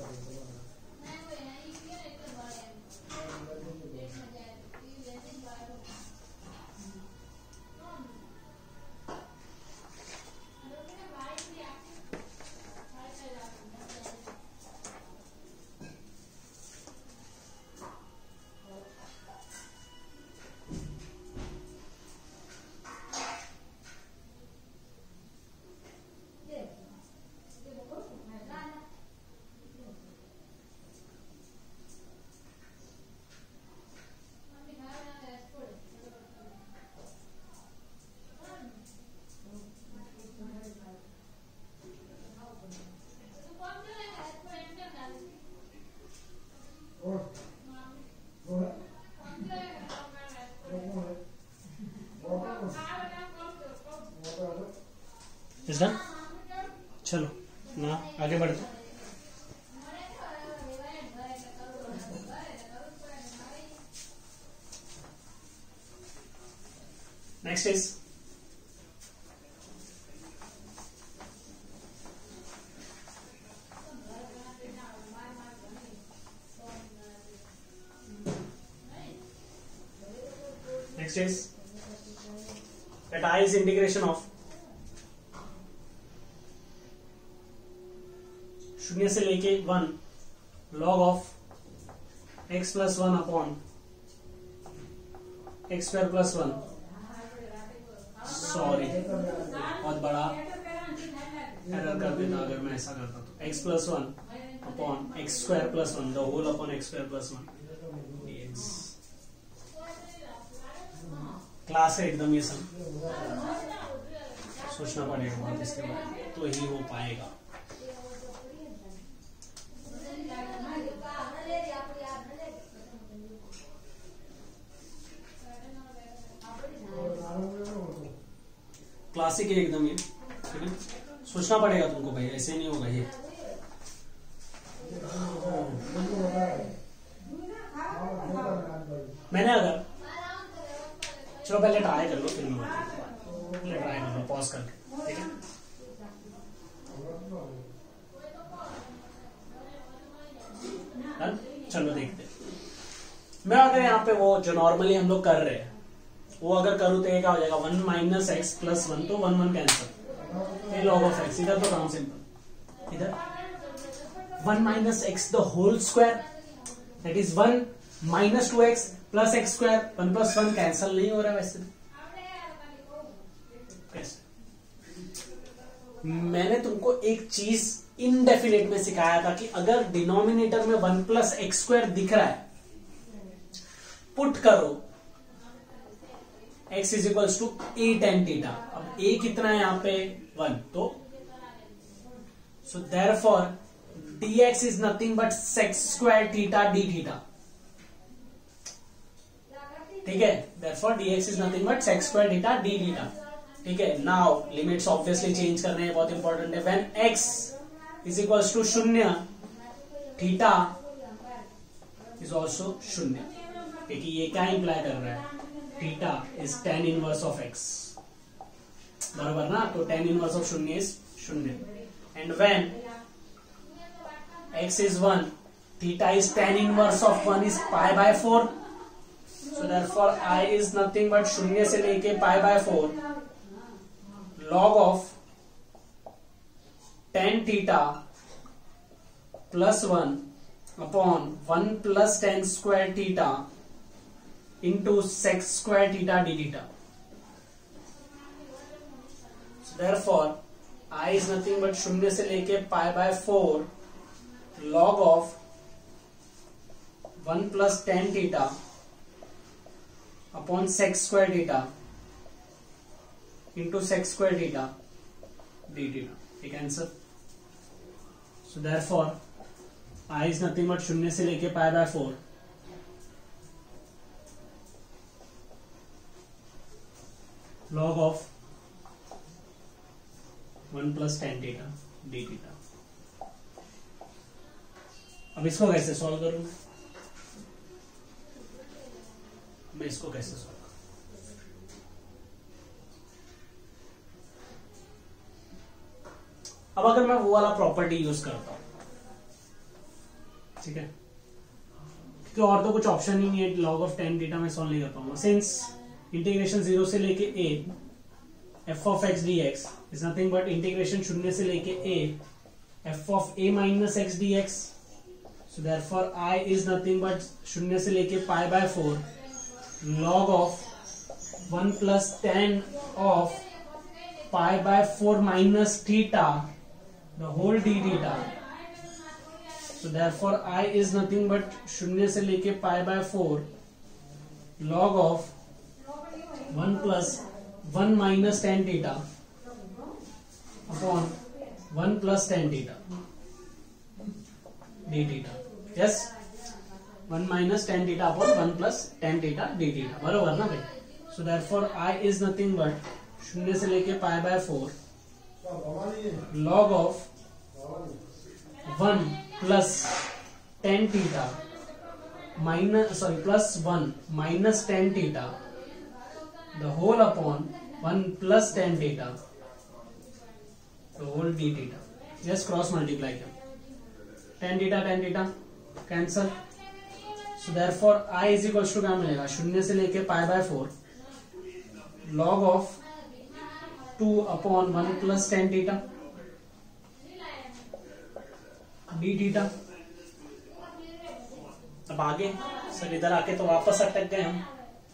इस डन, चलो ना आगे बढ़ते। Next is next is that I is integration of शून्य से लेके one log of x plus one upon x square plus one, sorry बहुत बड़ा एरर कर देता अगर मैं ऐसा करता तो, x plus one upon x square plus one, the whole upon x square plus one dx. Class है एकदम, ये सब सोचना पड़ेगा बहुत इसके बारे में, तो ही हो पाएगा। क्लासिक है एकदम ये, ठीक है, सोचना पड़ेगा तुमको भाई, ऐसे नहीं होगा ये। मैंने अगर, चलो पहले ट्राई कर लो फिर मैं बताऊं, पहले ट्राई कर लो पॉज करके, ठीक है। चलो देखते हैं, मैं अगर यहाँ पे वो जो नॉर्मली हम लोग कर रहे हैं वो अगर करूँ तो ये क्या हो जाएगा, one minus x plus one, तो वन वन कैंसिल, ये लॉग ऑफ एक्स, इधर तो काम सिंपल, इधर one minus x the whole square that is one minus two x plus x square, one plus one cancel नहीं हो रहा वैसे। कैसे? मैंने तुमको एक चीज इनडेफिनेट में सिखाया था कि अगर डिनोमिनेटर में वन प्लस एक्स स्क्वायर दिख रहा है, पुट करो x is equals to a tan theta. अब a कितना है यहाँ पे, वन, तो so therefore dx is nothing but sec square theta d theta, ठीक है, therefore dx is nothing but sec square theta d theta, ठीक है। नाउ लिमिट्स ऑब्वियसली चेंज करने हैं, बहुत इंपॉर्टेंट है। When x is equals to शून्य, theta is also शून्य, क्योंकि ये क्या इंप्लाई कर रहा है, theta is tan inverse of x, बराबर ना। तो टेन इनवर्स ऑफ शून्य इज शून्य, and when x is one, theta is tan inverse of one is pi by four. So therefore I is nothing but शून्य से लेके pi by four log of tan theta plus one upon one plus tan square theta into sec square theta d theta. So therefore I is nothing but शून्य से लेके pi by four log of one plus tan theta upon sec square theta into sec square theta d theta. ठीक है answer. So therefore I is nothing but शून्य से लेके pi by four log of one plus tan theta d theta। अब इसको कैसे solve करूं, मैं इसको कैसे सॉल्व करूं? अब अगर मैं वो वाला प्रॉपर्टी यूज करता हूं, ठीक है, क्योंकि और तो कुछ ऑप्शन ही नहीं है, लॉग ऑफ टेन थीटा में सॉल्व नहीं कर पाऊंगा। सिंस इंटीग्रेशन जीरो से लेके a f of x d x is nothing but integration शून्य से लेके a f of a minus x d x. So therefore I is nothing but शून्य से लेके pi by four log of one plus tan of pi by four minus theta the whole d theta. So therefore I is nothing but शून्य से लेके pi by four log of one plus one minus tan theta upon one plus tan theta d theta. Yes, one minus tan theta upon one plus tan theta d theta, बराबर ना भाई। So therefore I is nothing but शून्य से लेके pi by four log of one plus tan theta minus sorry plus one minus tan theta the whole upon one plus tan theta the whole d theta. Yes, cross multiply किया, tan theta tan theta cancel. So therefore I is equal to क्या मिलेगा, शून्य से लेके pi by four log of two upon one plus tan theta d theta. अब आगे sir इधर आके तो वापस अटक गए हम,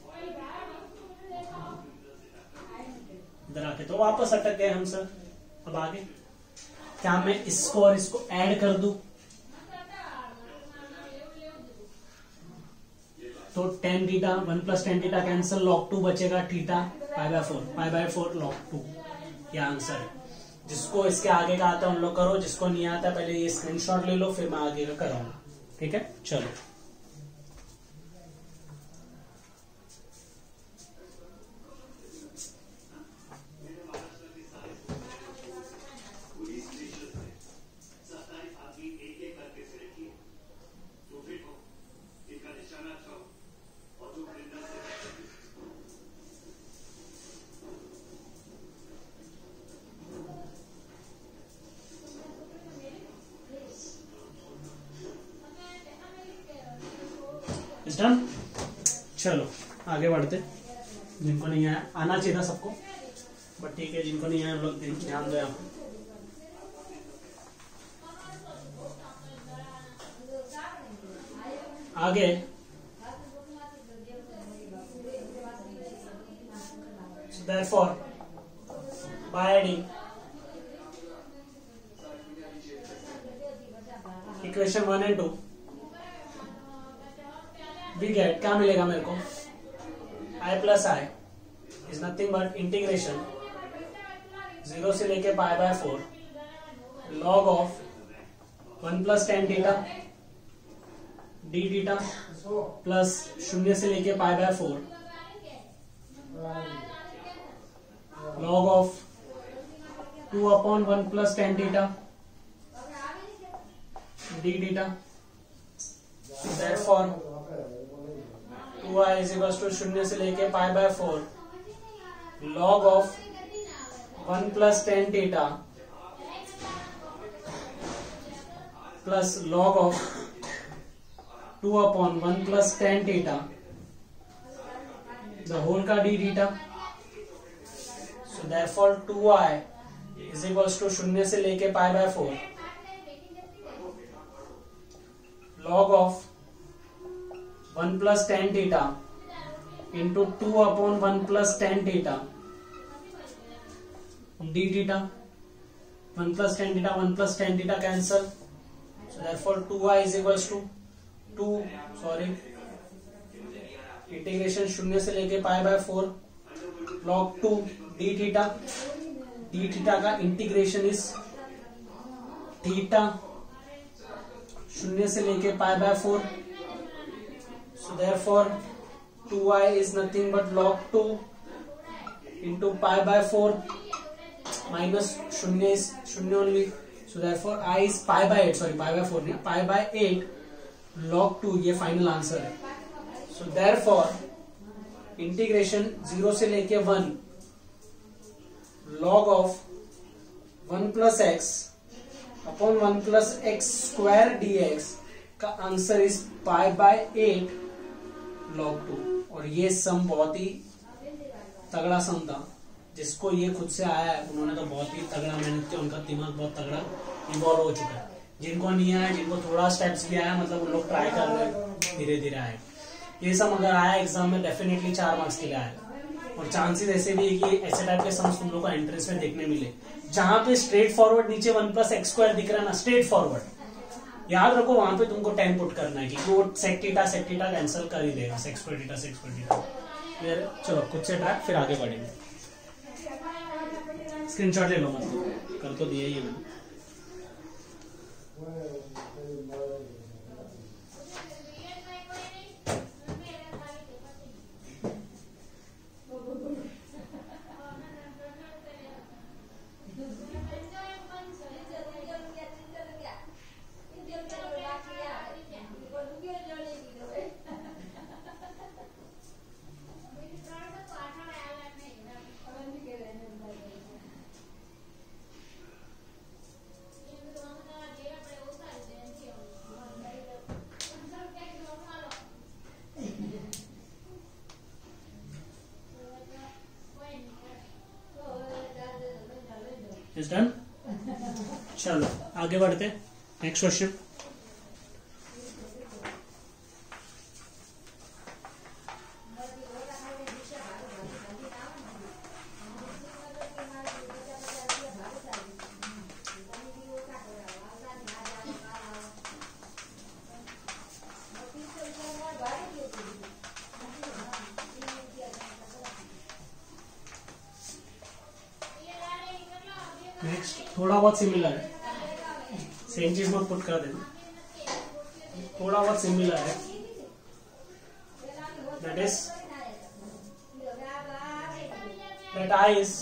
इधर आके तो वापस अटक गए हम सर। अब आगे क्या मैं इसको और इसको ऐड कर दूं, तो tan theta one plus tan theta cancel, log two बचेगा theta pi by four pi by four log two. यह आंसर है। जिसको इसके आगे का आता है उन लोग करो, जिसको नहीं आता पहले ये स्क्रीनशॉट ले लो, फिर मैं आगे का कराऊंगा। ठीक है, चलो डन। चलो आगे बढ़ते, जिनको नहीं आया आना चाहिए था सबको, बट ठीक है, जिनको नहीं आया हम लोग ध्यान दो यहाँ। आगे so therefore by adding equation one and two we get क्या मिलेगा मेरे को, i plus I is nothing but integration zero से लेके pi by four log of one plus tan theta d theta plus शून्य से लेके pi by four log of two upon one plus tan theta d theta. Therefore two two I is equal to शून्य से लेके pi by four log of one plus tan theta plus log of two upon one plus tan theta the whole का d theta. So therefore two I is equal to शून्य से लेके pi by four log of one plus tan theta into two upon one plus tan theta d theta. One plus tan theta one plus tan theta cancel. So therefore two I is equal to two sorry integration शून्य से लेके pi by four log two d theta. D theta का integration is theta शून्य से लेके pi by four. So therefore two I is nothing but log two into pi by four minus शून्य is शून्य only. So therefore I is pi by eight sorry pi by four नहीं pi by eight log two. ये final answer है. So therefore integration zero से लेके one log of one plus x upon one plus x square d x का answer is pi by eight log two. और ये सम बहुत ही तगड़ा सम था. जिसको ये खुद से आया है उन्होंने तो बहुत ही तगड़ा मेहनत किया. उनका दिमाग बहुत तगड़ा इवॉल्व हो चुका है. जिनको नहीं आया जिनको थोड़ा स्टेप्स भी आया मतलब उन लोग ट्राई कर रहे हैं धीरे धीरे आए. ये सम अगर आया एग्जाम में डेफिनेटली चार मार्क्स के लिए आएगा. और चांसेस ऐसे भी है कि ऐसे टाइप के सम्स तुम लोग को एंट्रेंस में देखने मिले जहां पे स्ट्रेट फॉरवर्ड नीचे वन प्लस एक्स स्क्वायर दिख रहा है ना स्ट्रेट फॉरवर्ड याद रखो वहां पे तुमको टेन पुट करना है कि वो sec theta sec theta cancel कर ही देगा. Sec square theta sec square theta. फिर चलो खुद से ट्रैक फिर आगे बढ़ेंगे. स्क्रीनशॉट ले लो मतलब कर तो दिया ही है मैंने. Is done. चलो आगे बढ़ते नेक्स्ट क्वेश्चन. नेक्स्ट थोड़ा बहुत सिमिलर है. सेम चीज मत पुट कर देना. थोड़ा बहुत सिमिलर है. That is that I is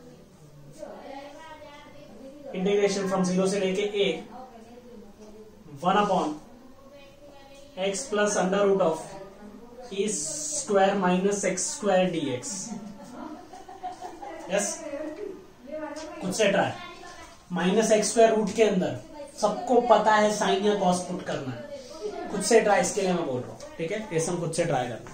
integration from zero से लेके a one upon x plus under root of e square minus x square d x. Yes खुद से try. Minus x square root के अंदर सबको पता है साइन या कॉस पुट करना है. खुद से ट्राई इसके लिए मैं बोल रहा हूँ. ठीक है ये सब खुद से ट्राई करना.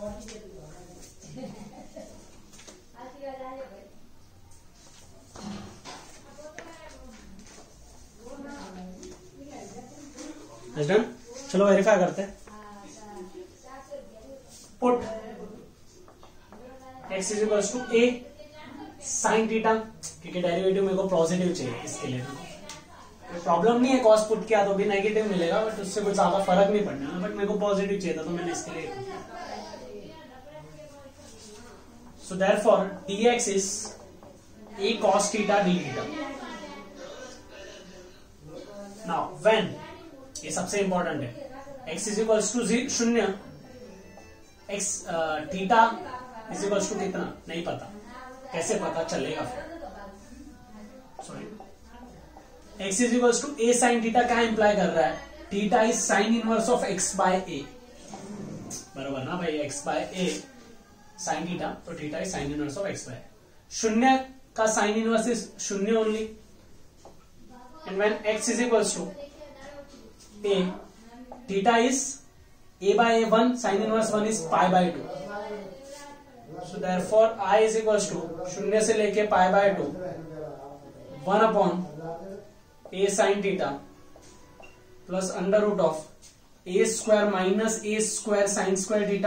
चलो वेरीफाई करते हैं. Put x is equal to a sine theta क्योंकि डेरिवेटिव मेरे को पॉजिटिव चाहिए इसके लिए. प्रॉब्लम नहीं है कॉस पुट किया तो भी नेगेटिव मिलेगा बट उससे कुछ ज्यादा फर्क नहीं पड़ना. बट मेरे को पॉजिटिव चाहिए था तो मैंने इसके लिए. So therefore dx is a cos theta d theta. Now when ये सबसे इंपॉर्टेंट है x इज इक्वल्स टू शून्य x theta is equals to कितना नहीं पता. कैसे पता चलेगा फिर. Sorry x is equals to a sine theta क्या इंप्लाई कर रहा है. Theta is sine inverse of x by a. बराबर ना भाई, x by a sine theta, तो theta is sine inverse of x by. शून्य का साइन इनवर्स इज शून्य only, and when x is equals to a, theta is a by a one, sine inverse one is pi by two, so therefore i is equals to शून्य से लेके pi by two one upon a sine theta plus under root of a square minus a square sine square theta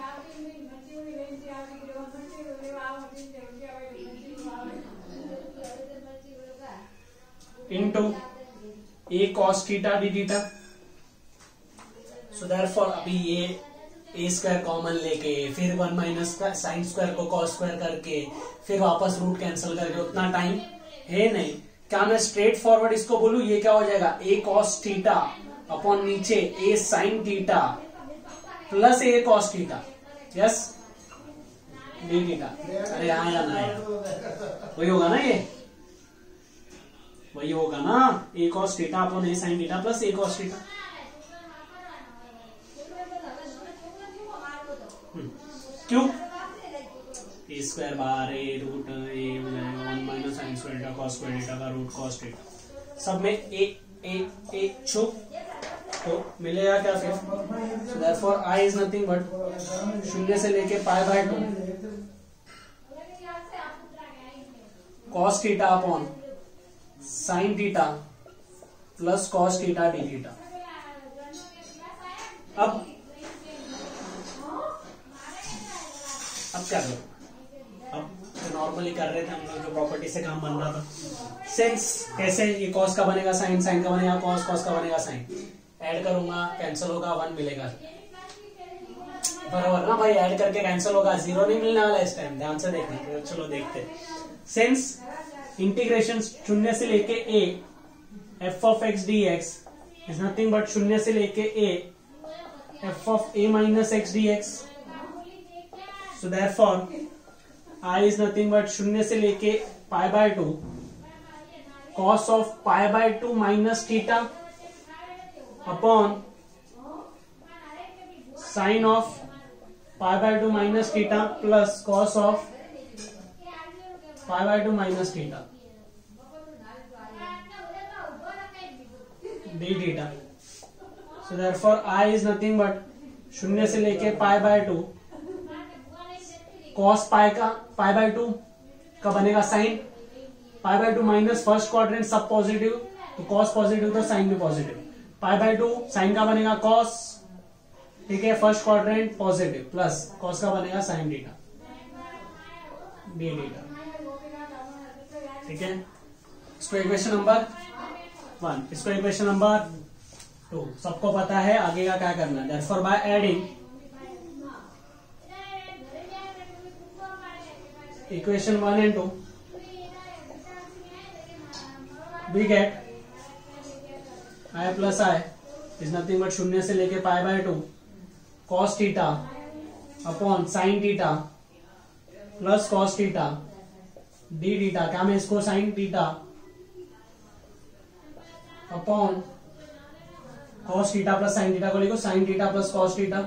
into a cos theta d theta. So therefore अभी ये a square common लेके फिर one minus sine square को cos square करके फिर वापस root cancel करके उतना टाइम है नहीं। क्या मैं स्ट्रेट फॉरवर्ड इसको बोलूं, ये क्या हो जाएगा a cos थीटा अपॉन नीचे a sine theta plus a cos theta, yes d theta. अरे हाँ या ना यार, वही होगा ना, ये वही होगा ना, a cos theta upon a sine theta plus a cos theta. क्यों, ए स्क्वायर बार a root a one minus sine square theta cos square theta का रूट कॉस थीटा, सब में ए ए ए छुप, तो मिलेगा क्या फिर। So therefore i is nothing but शून्य से लेके pi by two cos theta upon sine theta plus cos theta d theta. अब अब क्या करो, अब तो नॉर्मली कर रहे थे हम लोग, जो प्रॉपर्टी से काम बन रहा था। सिंस कैसे, ये कॉस का बनेगा साइन, साइन का बनेगा कॉस, कॉस का बनेगा साइन, ऐड करूंगा कैंसिल होगा, वन मिलेगा, बराबर ना भाई। ऐड करके कैंसिल होगा, जीरो नहीं मिलने वाला इस टाइम, ध्यान से देखना। तो चलो देखते। सिंस इंटीग्रेशन शून्य से लेके a f of x d x is nothing but शून्य से लेके a f of a minus x d x. So therefore i is nothing but शून्य से लेके pi by two cos of pi by two minus theta upon sine of pi by two minus theta plus cos ऑफ pi by two minus theta d theta. So therefore i is nothing but शून्य से लेके pi by two cos pi का pi by two का बनेगा sine, pi by two minus first quadrant सब positive, तो cos positive तो sine भी positive, pi by two sine का बनेगा cos, ठीक है, first quadrant positive plus cos का बनेगा साइन थीटा डी थीटा, ठीक है। इसको इक्वेशन नंबर वन, इसको इक्वेशन नंबर टू, सबको पता है आगे का क्या करना है। Therefore by adding equation one and two we get I plus I is nothing but शून्य से लेके pi by two cos theta upon sine theta plus cos theta d theta. क्या मैं इसको sine theta upon cos theta plus sine theta को लिखो sine theta plus cos theta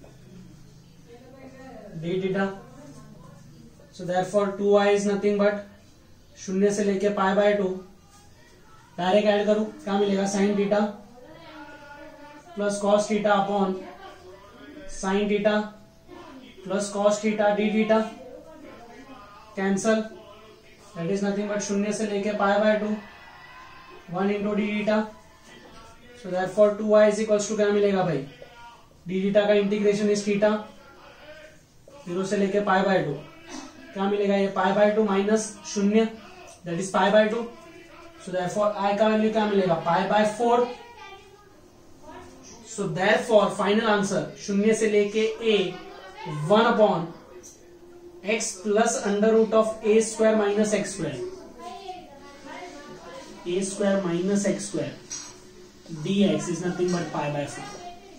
d theta. So therefore two I is nothing but शून्य से लेके pi by two, direct add करूं क्या मिलेगा, sine theta plus cos theta upon sine theta plus cos theta d theta, cancel, that is nothing but शून्य से लेके pi by two one into d theta. So therefore two I is equals to क्या मिलेगा भाई, d theta का integration is theta zero से लेके pi by two, क्या मिलेगा, ये पाई बाय टू माइनस शून्य that is pi by two. So therefore I का वैल्यू क्या मिलेगा, pi by four. So therefore final answer शून्य से लेके a one upon x plus under root of a square minus x square, a square minus x square d x is nothing but pi by four.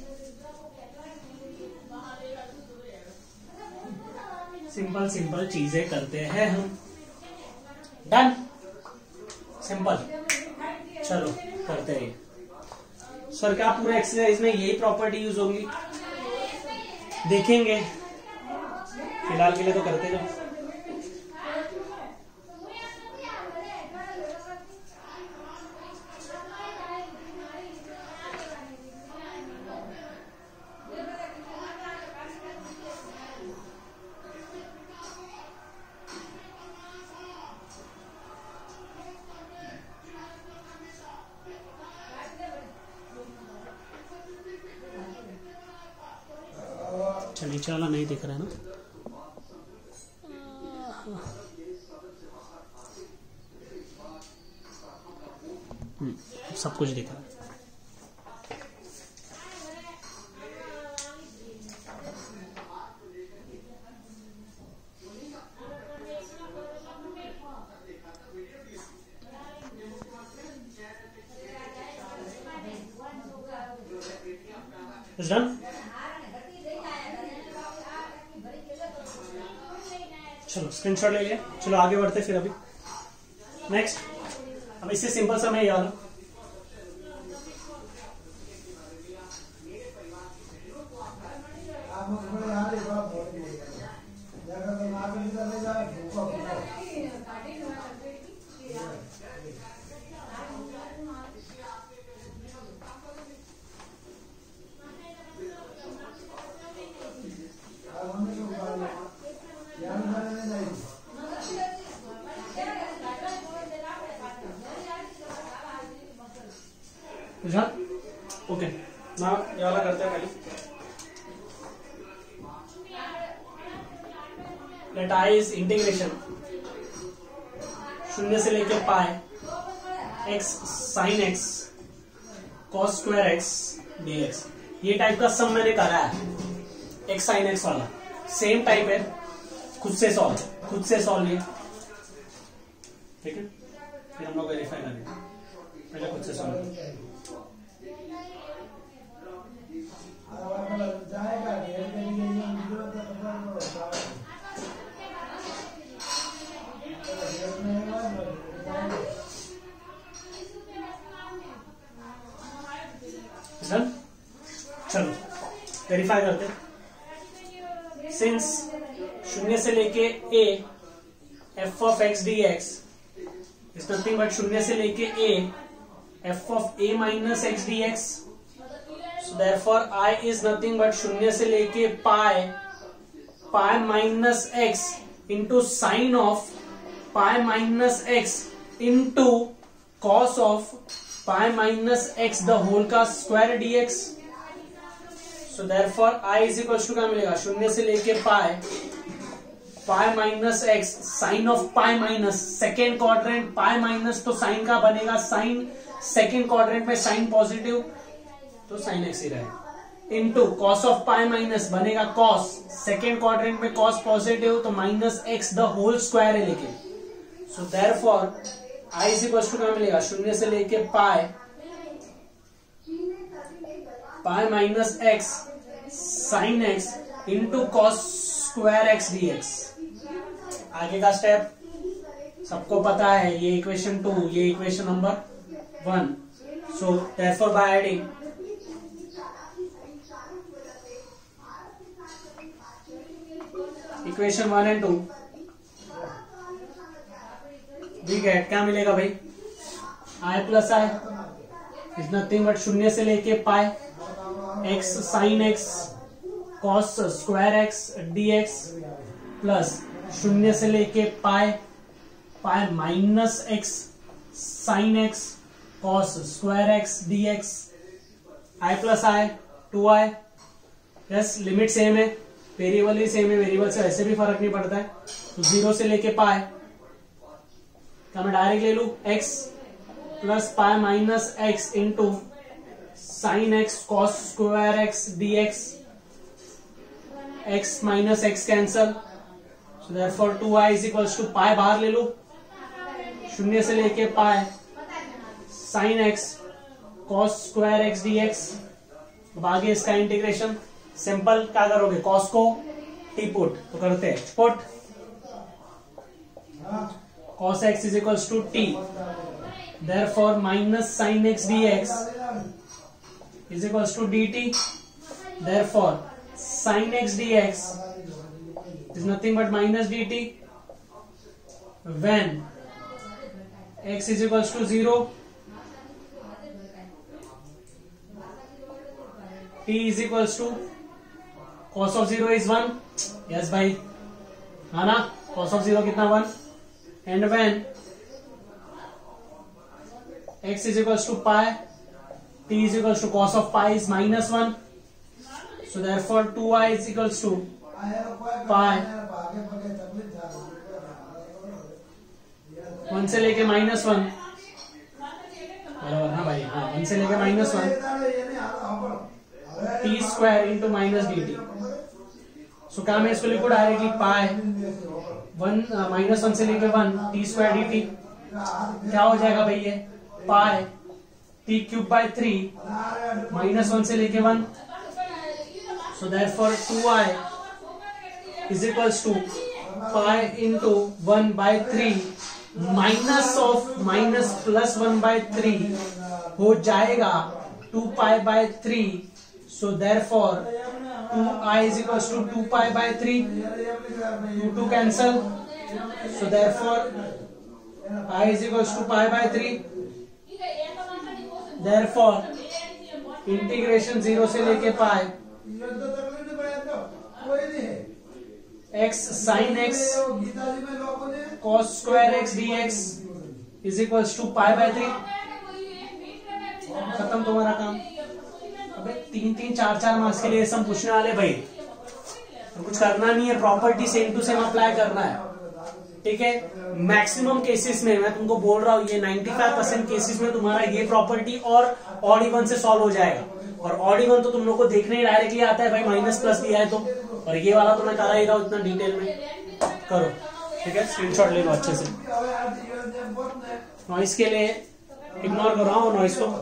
Simple simple चीजें करते हैं हम, done, simple. चलो करते हैं सर, क्या पूरे exercise में यही प्रॉपर्टी यूज होगी, देखेंगे, फिलहाल के लिए तो करते जाओ। अच्छा नीचे वाला नहीं दिख रहा है ना, सब कुछ दिख रहा है। Is done? चलो स्क्रीनशॉट ले लिया, चलो आगे बढ़ते फिर। अभी नेक्स्ट, अब इससे सिंपल सा मैं याद ओके ना, ये वाला करते हैं पहले। लेट आई इज इंटीग्रेशन शून्य से लेके pi x sine x cos square x dx. ये टाइप का सम मैंने करा है, एक्स साइन एक्स वाला सेम टाइप है, खुद से सॉल्व खुद से सॉल्व लिया, ठीक है। फिर हम लोग वेरीफाई करेंगे, पहले खुद से सॉल्व। चलो वेरीफाई करते। सिंस शून्य से लेके a f of x d x is nothing but शून्य से लेके a f of a minus x d x, so therefore I is nothing but शून्य से लेके pi pi minus x into sine of pi minus x into cos of pi minus x the whole का square dx. So therefore I is equal to क्या मिलेगा, शून्य से लेके pi pi minus x sign of pi minus second quadrant pi minus तो sine का बनेगा sine, second quadrant में साइन पॉजिटिव तो साइन एक्स ही रहेगा, into cos of pi minus बनेगा कॉस, सेकेंड क्वाड्रेंट में कॉस पॉजिटिव तो minus x the whole square है लेकिन। So therefore I is equal to क्या मिलेगा, शून्य से लेके pi pi minus x sine x into cos square x d x. आगे का स्टेप सबको पता है, ये इक्वेशन टू, ये equation number one. So therefore by adding equation one and two we get क्या मिलेगा भाई, I plus I is nothing but शून्य से लेके pi x sine x cos square x d x plus शून्य से लेके pi pi minus x sine x cos square x d x. I plus I two I, yes limit same है, variable भी same है, variable से वैसे भी फर्क नहीं पड़ता है। तो जीरो से लेके पाई क्या मैं डायरेक्ट ले लू, x plus pi minus x into sine x cos square x d x, x minus x cancel. So therefore two I is equals to pi बाहर ले लो, शून्य से लेके pi sine x cos square x d x. अब आगे इसका integration simple क्या करोगे, कॉस को टी पुट तो करते हैं put cos x is equals to t, therefore minus sine x d x is equals to dt, therefore sine x d x is nothing but minus d t when x is equals to zero, t is equals to cos of zero is one. Yes भाई, है ना? cos of zero कितना one? And when x is equals to pi, t is equals to cos of pi is minus one. So therefore two i is equals to pi one से लेके minus one, बराबर ना भाई? हाँ, one से लेके minus one t square into minus d t. So क्या मैं इसको लिखूं directly pi one minus one से लेके one t square d t. क्या हो जाएगा भाई? ये pi t cube by three minus one से लेके one. So therefore two I is equals to pi into one by three minus of minus plus one by three हो जाएगा two pi by three. So therefore two I is equal to two pi by three, two two cancel. So therefore I is equal to pi by three. Therefore integration zero से लेके pi x sin x cos square x dx is equals to pi by three. खत्म तुम्हारा काम. अबे तीन तीन चार चार मार्क्स के लिए सब पूछने वाले भाई, तो कुछ करना नहीं है, property same to same apply करना है. ठीक है? मैक्सिमम केसेस में मैं तुमको बोल रहा हूँ, ये पचानवे परसेंट केसेस में तुम्हारा ये प्रॉपर्टी और ऑड इवन से सॉल्व हो जाएगा. और ऑड इवन तो तुम लोग को देखने ही डायरेक्टली आता है भाई, माइनस प्लस दिया है तो. और ये वाला तो मैं करा ही रहा हूं, इतना डिटेल में करो. ठीक है? स्क्रीनशॉट ले लो अच्छे से. नॉइस के लिए इग्नोर कर रहा हूं नॉइस को.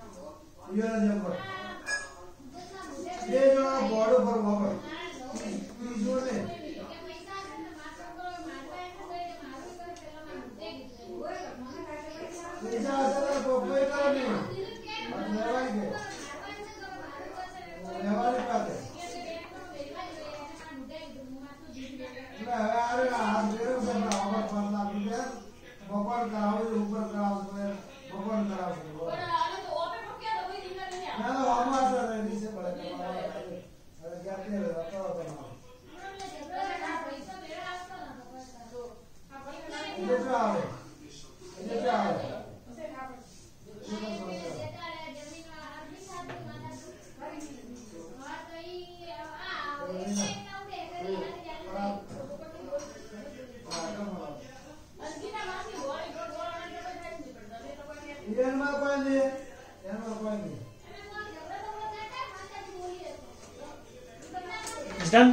डन.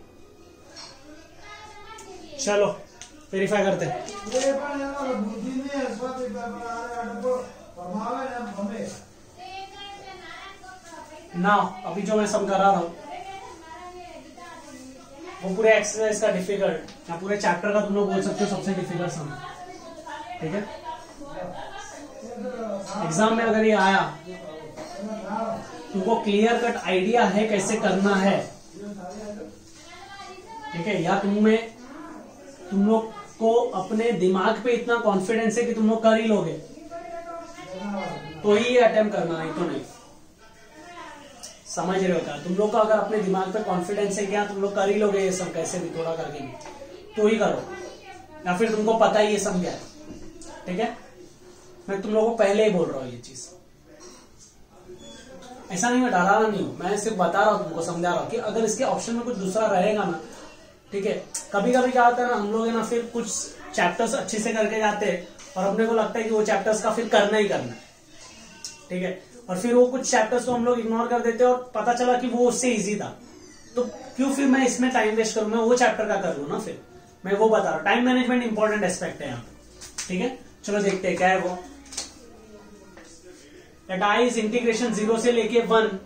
चलो वेरीफाई करते हैं. नाउ अभी जो मैं सम करा रहा हूं वो पूरे एक्सरसाइज का डिफिकल्ट या पूरे चैप्टर का तुम लोग बोल सकते हो सबसे डिफिकल्ट सम. ठीक है? एग्जाम में अगर ये आया तुमको क्लियर कट आइडिया है कैसे करना है. ठीक है? या तुम में तुम लोग को अपने दिमाग पे इतना कॉन्फिडेंस है कि तुम लोग कर ही लोगे तो ही ये अटेम्प्ट करना, नहीं तो नहीं. समझ रहे हो क्या? तुम लोग का अगर अपने दिमाग पे कॉन्फिडेंस है क्या तुम लोग कर ही लोगे ये सब कैसे भी थोड़ा करके भी, तो ही करो. या फिर तुमको पता ही ये सब क्या है. ठीक है? मैं तुम लोगों को पहले ही बोल रहा हूँ ये चीज. ऐसा नहीं मैं डरा नहीं हूं, मैं सिर्फ बता रहा हूँ तुमको, समझा रहा हूँ कि अगर इसके ऑप्शन में कुछ दूसरा रहेगा ना. ठीक है? कभी कभी क्या होता है ना, हम लोग है ना फिर कुछ चैप्टर्स अच्छे से करके जाते हैं और अपने को लगता है कि वो चैप्टर्स का फिर करना ही करना है. ठीक है? और फिर वो कुछ चैप्टर्स को हम लोग इग्नोर कर देते हैं और पता चला कि वो उससे इजी था, तो क्यों फिर मैं इसमें टाइम वेस्ट करूं, मैं वो चैप्टर का कर लूं ना. फिर मैं वो बता रहा हूं, टाइम मैनेजमेंट इंपॉर्टेंट एस्पेक्ट है यहाँ पे. ठीक है? चलो देखते हैं क्या है वो. At I is integration zero से लेके one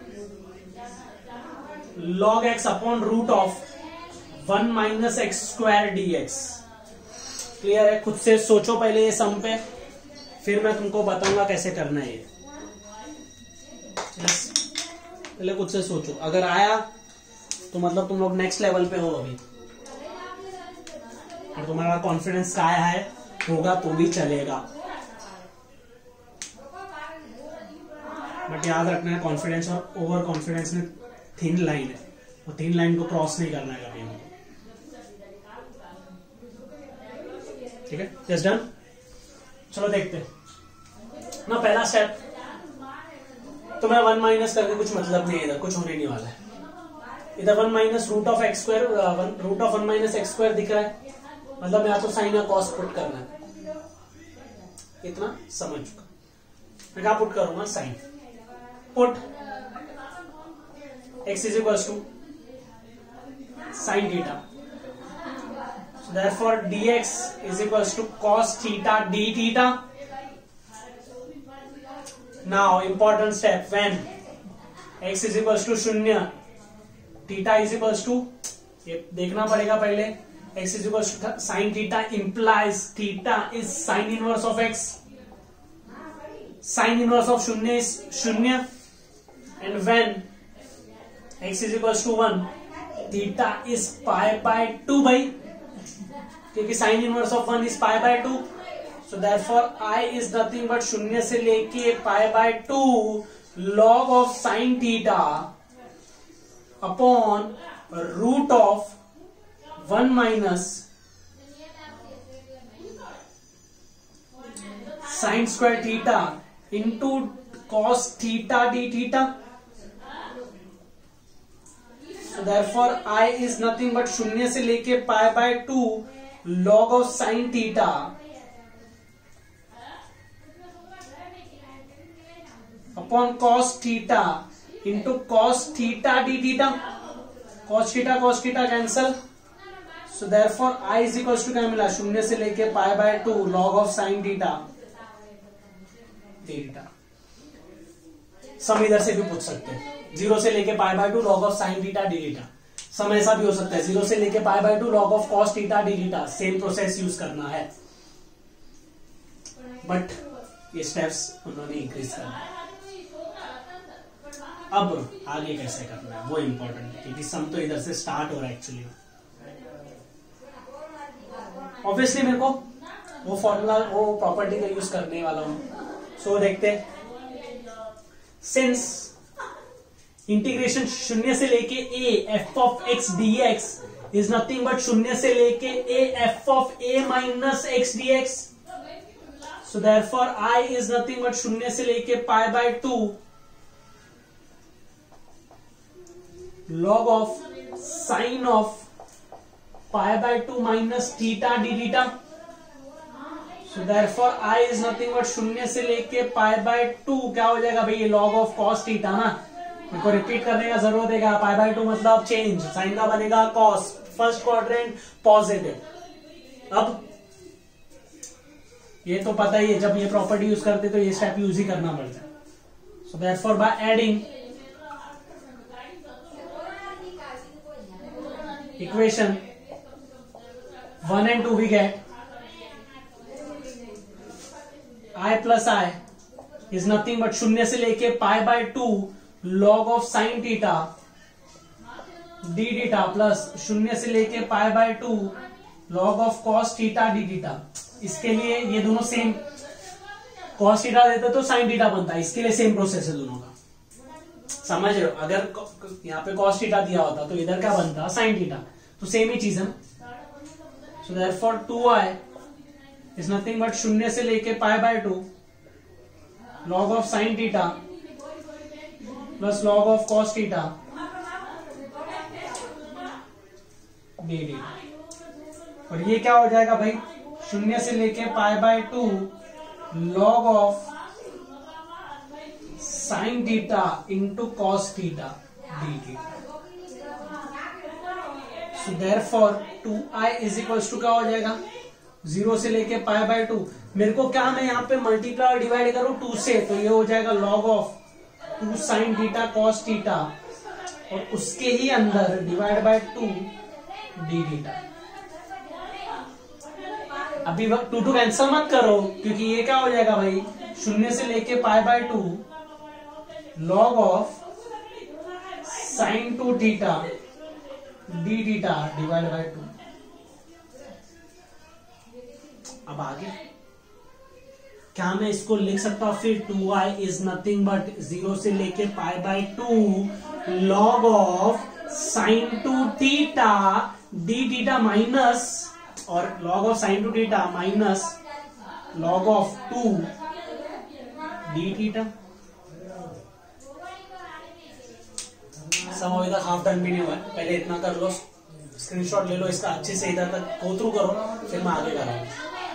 log x upon root of one minus x square d x. Clear है? खुद से सोचो पहले ये सम पे, फिर मैं तुमको बताऊंगा कैसे करना है ये. पहले खुद से सोचो, अगर आया तो मतलब तुम लोग नेक्स्ट लेवल पे हो अभी, और तुम्हारा कॉन्फिडेंस काय है होगा तो भी चलेगा, बट याद रखना है कॉन्फिडेंस और ओवर कॉन्फिडेंस में थिन लाइन है, वो थिन लाइन को क्रॉस नहीं करना है कभी हमको। ठीक है, जस्ट डन। चलो देखते ना, पहला स्टेप तो मैं वन माइनस करके कुछ मतलब नहीं है, इधर कुछ होने नहीं वाला है। इधर one minus root of x square, root of one minus x square दिख रहा है, मतलब या तो साइन या कॉस पुट करना है, इतना समझ चुका। मैं क्या पुट करूंगा, sine put x is equals to sin theta, so therefore dx is equals to cos theta d theta. Now important step, when x is equals to शून्य, theta is equals to, ये देखना पड़ेगा पहले, x is equals to sin theta implies theta is sin inverse of x, sin inverse of शून्य is शून्य, and when x is equals to one, theta is pi by two भाई, क्योंकि sin inverse of one is pi by two, so therefore I is nothing but शून्य से लेके pi by two log of sin theta upon root of one minus sin square theta into cos theta d theta. So therefore I is nothing but शून्य से लेके pi by two log of sin theta upon cos theta into cos theta d theta. cos theta cos theta cancel, so therefore I is equals to क्या मिला, शून्य से लेके pi by two log of sin theta d theta. Sum इधर से भी पूछ सकते हैं, जीरो से लेके pi by two log of sine theta d theta. Sum ऐसा भी हो सकता है, जीरो से लेके pi by two log of cos theta d theta. Same process use करना है, बट ये स्टेप्स उन्होंने इंक्रीज करना है। अब आगे कैसे करना है वो इंपॉर्टेंट है, क्योंकि सम तो इधर से स्टार्ट हो रहा है एक्चुअली। ऑब्वियसली मेरे को वो फॉर्मूला, वो प्रॉपर्टी का यूज करने वाला हूं। सो देखते हैं, सिंस इंटीग्रेशन शून्य से लेके a f of x d x is nothing but शून्य से लेके a f of a minus x d x, so therefore I is nothing but शून्य से लेके pi by two log of sine of pi by two minus theta d theta. So therefore I is nothing but शून्य से लेके pi by two क्या हो जाएगा भाई, ये लॉग ऑफ कॉस थीटा ना, मेरे को रिपीट करने का जरूरत है क्या, पाई बाय टू मतलब चेंज, साइन का बनेगा कॉस, फर्स्ट क्वाड्रेंट पॉजिटिव। अब ये तो पता ही है, जब ये प्रॉपर्टी यूज करते तो ये स्टेप यूज ही करना पड़ता है। So therefore by adding equation one and two we get i plus I is nothing but शून्य से लेके pi by two log of sine theta d theta plus शून्य से लेके pi by two log of cos theta d theta. इसके लिए ये दोनों सेम, कॉस थीटा देते तो साइन थीटा बनता है, इसके लिए सेम प्रोसेस है दोनों का, समझ रहे हो। अगर यहाँ पे कॉस थीटा दिया होता तो इधर क्या बनता, साइन थीटा, तो सेम ही चीज है। So therefore two I is nothing but शून्य से लेके pi by two log of sine theta plus log of cos theta d d. और ये क्या हो जाएगा भाई, शून्य से लेके pi by two log of sine theta into cos theta d theta. So therefore two I is equals to क्या हो जाएगा, जीरो से लेके पाई बाय टू। मेरे को क्या, मैं यहाँ पे मल्टीप्लाई और डिवाइड करूं टू से, तो ये हो जाएगा log of two sine theta cos theta और उसके ही अंदर divide by two d theta. अभी टू टू कैंसिल मत करो, क्योंकि ये क्या हो जाएगा भाई, शून्य से लेके pi by two log of sine two theta d theta divide by two. अब आगे क्या मैं इसको लिख सकता हूं फिर two I is nothing but zero से लेके pi by two log of sine two theta d theta minus और log of sine two theta minus log of two d theta. Sum अभी तक हाफ डन भी नहीं हुआ है, पहले इतना कर लो, स्क्रीनशॉट ले लो इसका अच्छे से, इधर तक गो थ्रू करो, फिर मैं आगे कर रहा हूं।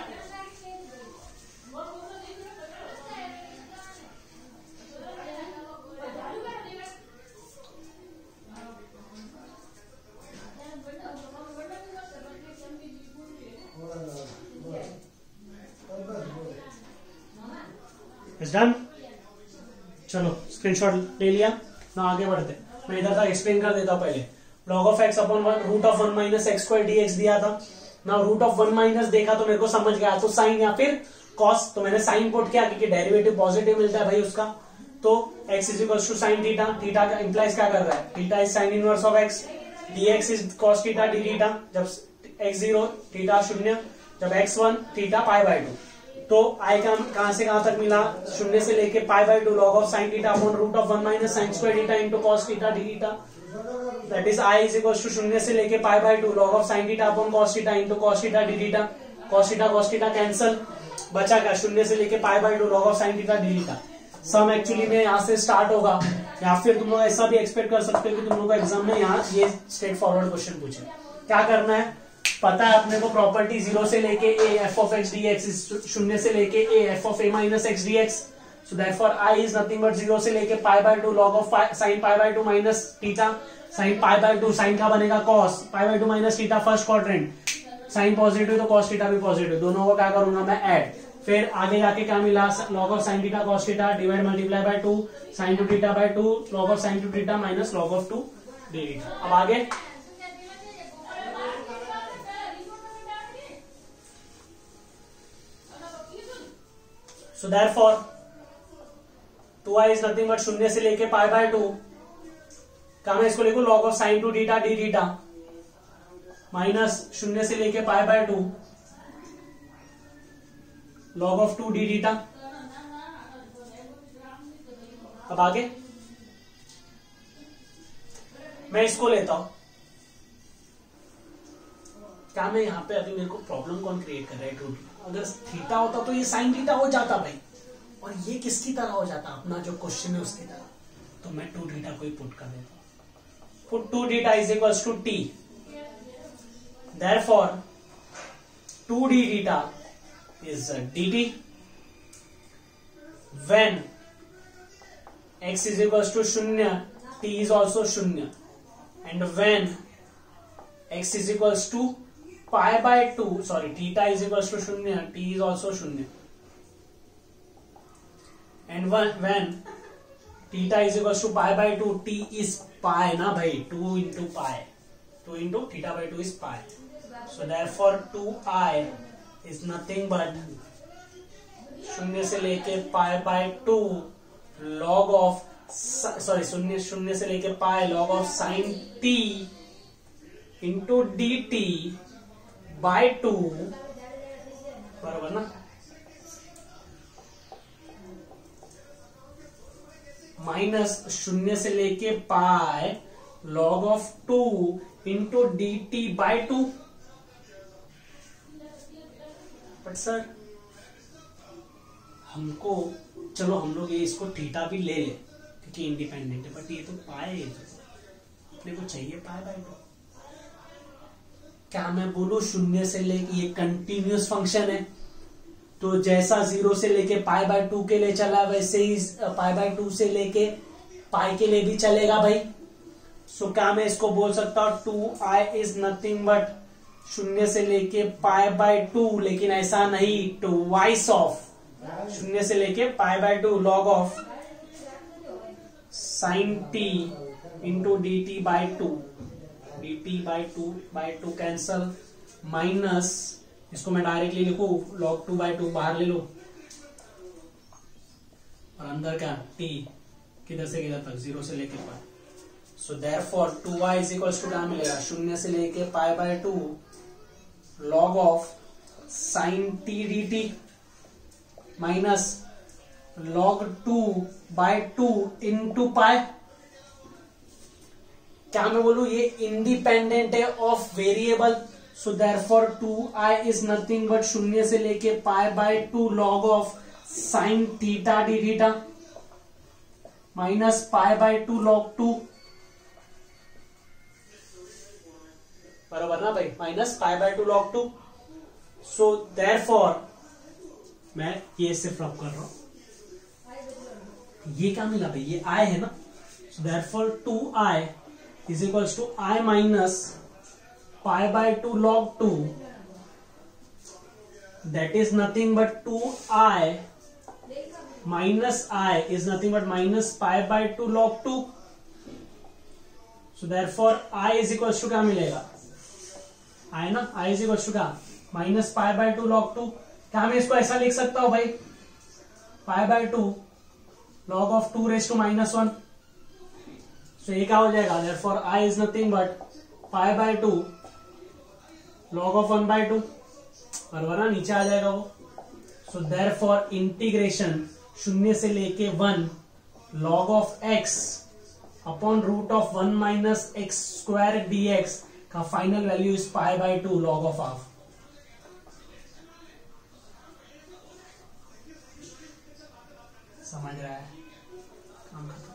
डन, चलो स्क्रीनशॉट ले लिया ना, आगे बढ़ते। मैं इधर तक एक्सप्लेन कर देता हूं पहले। Log of x upon one root of one minus x square d x दिया था ना, रूट ऑफ वन माइनस देखा तो मेरे को समझ गया तो साइन या फिर कॉस, तो मैंने साइन पुट किया क्योंकि डेरिवेटिव पॉजिटिव मिलता है भाई उसका। तो x is equal to sine theta, theta का इंप्लाइज क्या कर रहा है, theta is sine inverse of x, dx is cos theta d theta, जब x जीरो थीटा शून्य, जब x one theta pi by two. तो आई का कहां से कहां तक मिला, शून्य से लेके pi by two log of sine theta upon root of one minus sine square theta into cos theta d theta, that is I is equal to शून्य से लेके pi by two log of sine theta upon cos theta into cos theta d theta, cos theta cos theta cancel, बचा क्या शून्य से लेके pi by two log of sine theta d theta. Sum actually में यहाँ से start होगा, या फिर तुम लोग ऐसा भी एक्सपेक्ट कर सकते हो कि तुम लोग को एग्जाम में यहाँ ये स्ट्रेट फॉरवर्ड क्वेश्चन पूछे। क्या करना है, पता है अपने को प्रॉपर्टी जीरो से लेके a f of x d x, शून्य से लेके a f of a minus x d x, so therefore I is nothing but zero से लेके pi by two log of sine pi by two minus theta, sine pi by two, sine का बनेगा cos, pi by two minus theta first quadrant, sine positive तो cos theta भी positive, दोनों को क्या करूंगा मैं ऐड, फिर आगे जाके क्या मिला log of sine theta cos theta divide multiply by two sine two theta by two log of sine two theta minus log of two d theta. अब आगे so therefore two I is nothing but शून्य से लेके pi by two, क्या मैं इसको लिखू log of sine two theta d theta minus शून्य से लेके pi by two log of two d theta. अब आगे मैं इसको लेता हूं, क्या मैं यहां पे अभी मेरे को प्रॉब्लम कौन क्रिएट कर रहा है, टू थीटा, अगर थीटा होता तो ये साइन थीटा हो जाता भाई, और ये किसकी तरह हो जाता, अपना जो क्वेश्चन है उसकी तरह, तो मैं टू थीटा को ही पुट कर देता हूं, put two theta is equals to t, therefore two d theta is uh, dt when x is equals to शून्य, t is also शून्य, and when x is equals to pi by two, sorry theta is equals to शून्य, t is also शून्य, and when when theta is equals to pi by two, t is pi ना भाई, two into pi, two into theta by two is pi, so therefore two I is nothing but शून्य से लेके pi by two log of, sorry शून्य शून्य से लेके pi log of sine t into d t by two, बराबर ना, minus शून्य से लेके pi log of two into d t by two. But sir हमको, चलो हम लोग ये इसको थीटा भी ले ले क्योंकि इंडिपेंडेंट है, बट ये तो पाए, अपने को चाहिए पाए बाय टू। क्या मैं बोलूं शून्य से लेके, ये कंटिन्यूअस फंक्शन है, तो जैसा जीरो से लेके पाई बाय टू के लिए चला वैसे ही पाई बाय टू से लेके पाई के लिए भी चलेगा भाई। सो so, क्या मैं इसको बोल सकता हूं two I is nothing but शून्य से लेके पाई बाय टू, लेकिन ऐसा नहीं, टू वाइस ऑफ शून्य से लेके pi by two log of sine t into d t by two, d t by two by two cancel, minus इसको मैं डायरेक्टली लिखू लॉग टू बाय टू बाहर ले लो, और अंदर क्या टी किधर से किधर तक, जीरो से लेके pi, so therefore two y is equal to क्या मिलेगा, शून्य से लेके pi by two log of sine t d t minus log two by two into pi. क्या मैं बोलूं, ये इंडिपेंडेंट है of variable, so therefore two I is nothing but शून्य से लेके pi by two log of sine theta d theta minus pi by two log two, बराबर ना भाई, minus pi by two log two. So therefore मैं ये सिर्फ रब कर रहा हूं, ये क्या मिला भाई, ये आई है ना, so therefore two I is equals to I minus pi by two log two, that is nothing but two I minus I is nothing but minus pi by two log two. So therefore I is equals to क्या मिलेगा, I ना, I is equals to क्या, minus pi by two log two. क्या मैं इसको ऐसा लिख सकता हूं भाई, pi by two log of to raise to minus one. So ये क्या हो जाएगा, therefore I is nothing but pi by two log of one by two, बराबर ना, नीचे आ जाएगा वो। सो देयरफॉर इंटीग्रेशन शून्य से लेके one log of x upon root of one minus x square d x का final value is pi by two log of half. समझ रहा है, काम खत्म।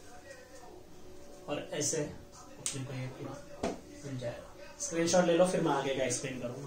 और ऐसे अपने को ये पूरा मिल जाएगा, स्क्रीनशॉट ले लो, फिर मैं आगे का एक्सप्लेन करूंगा।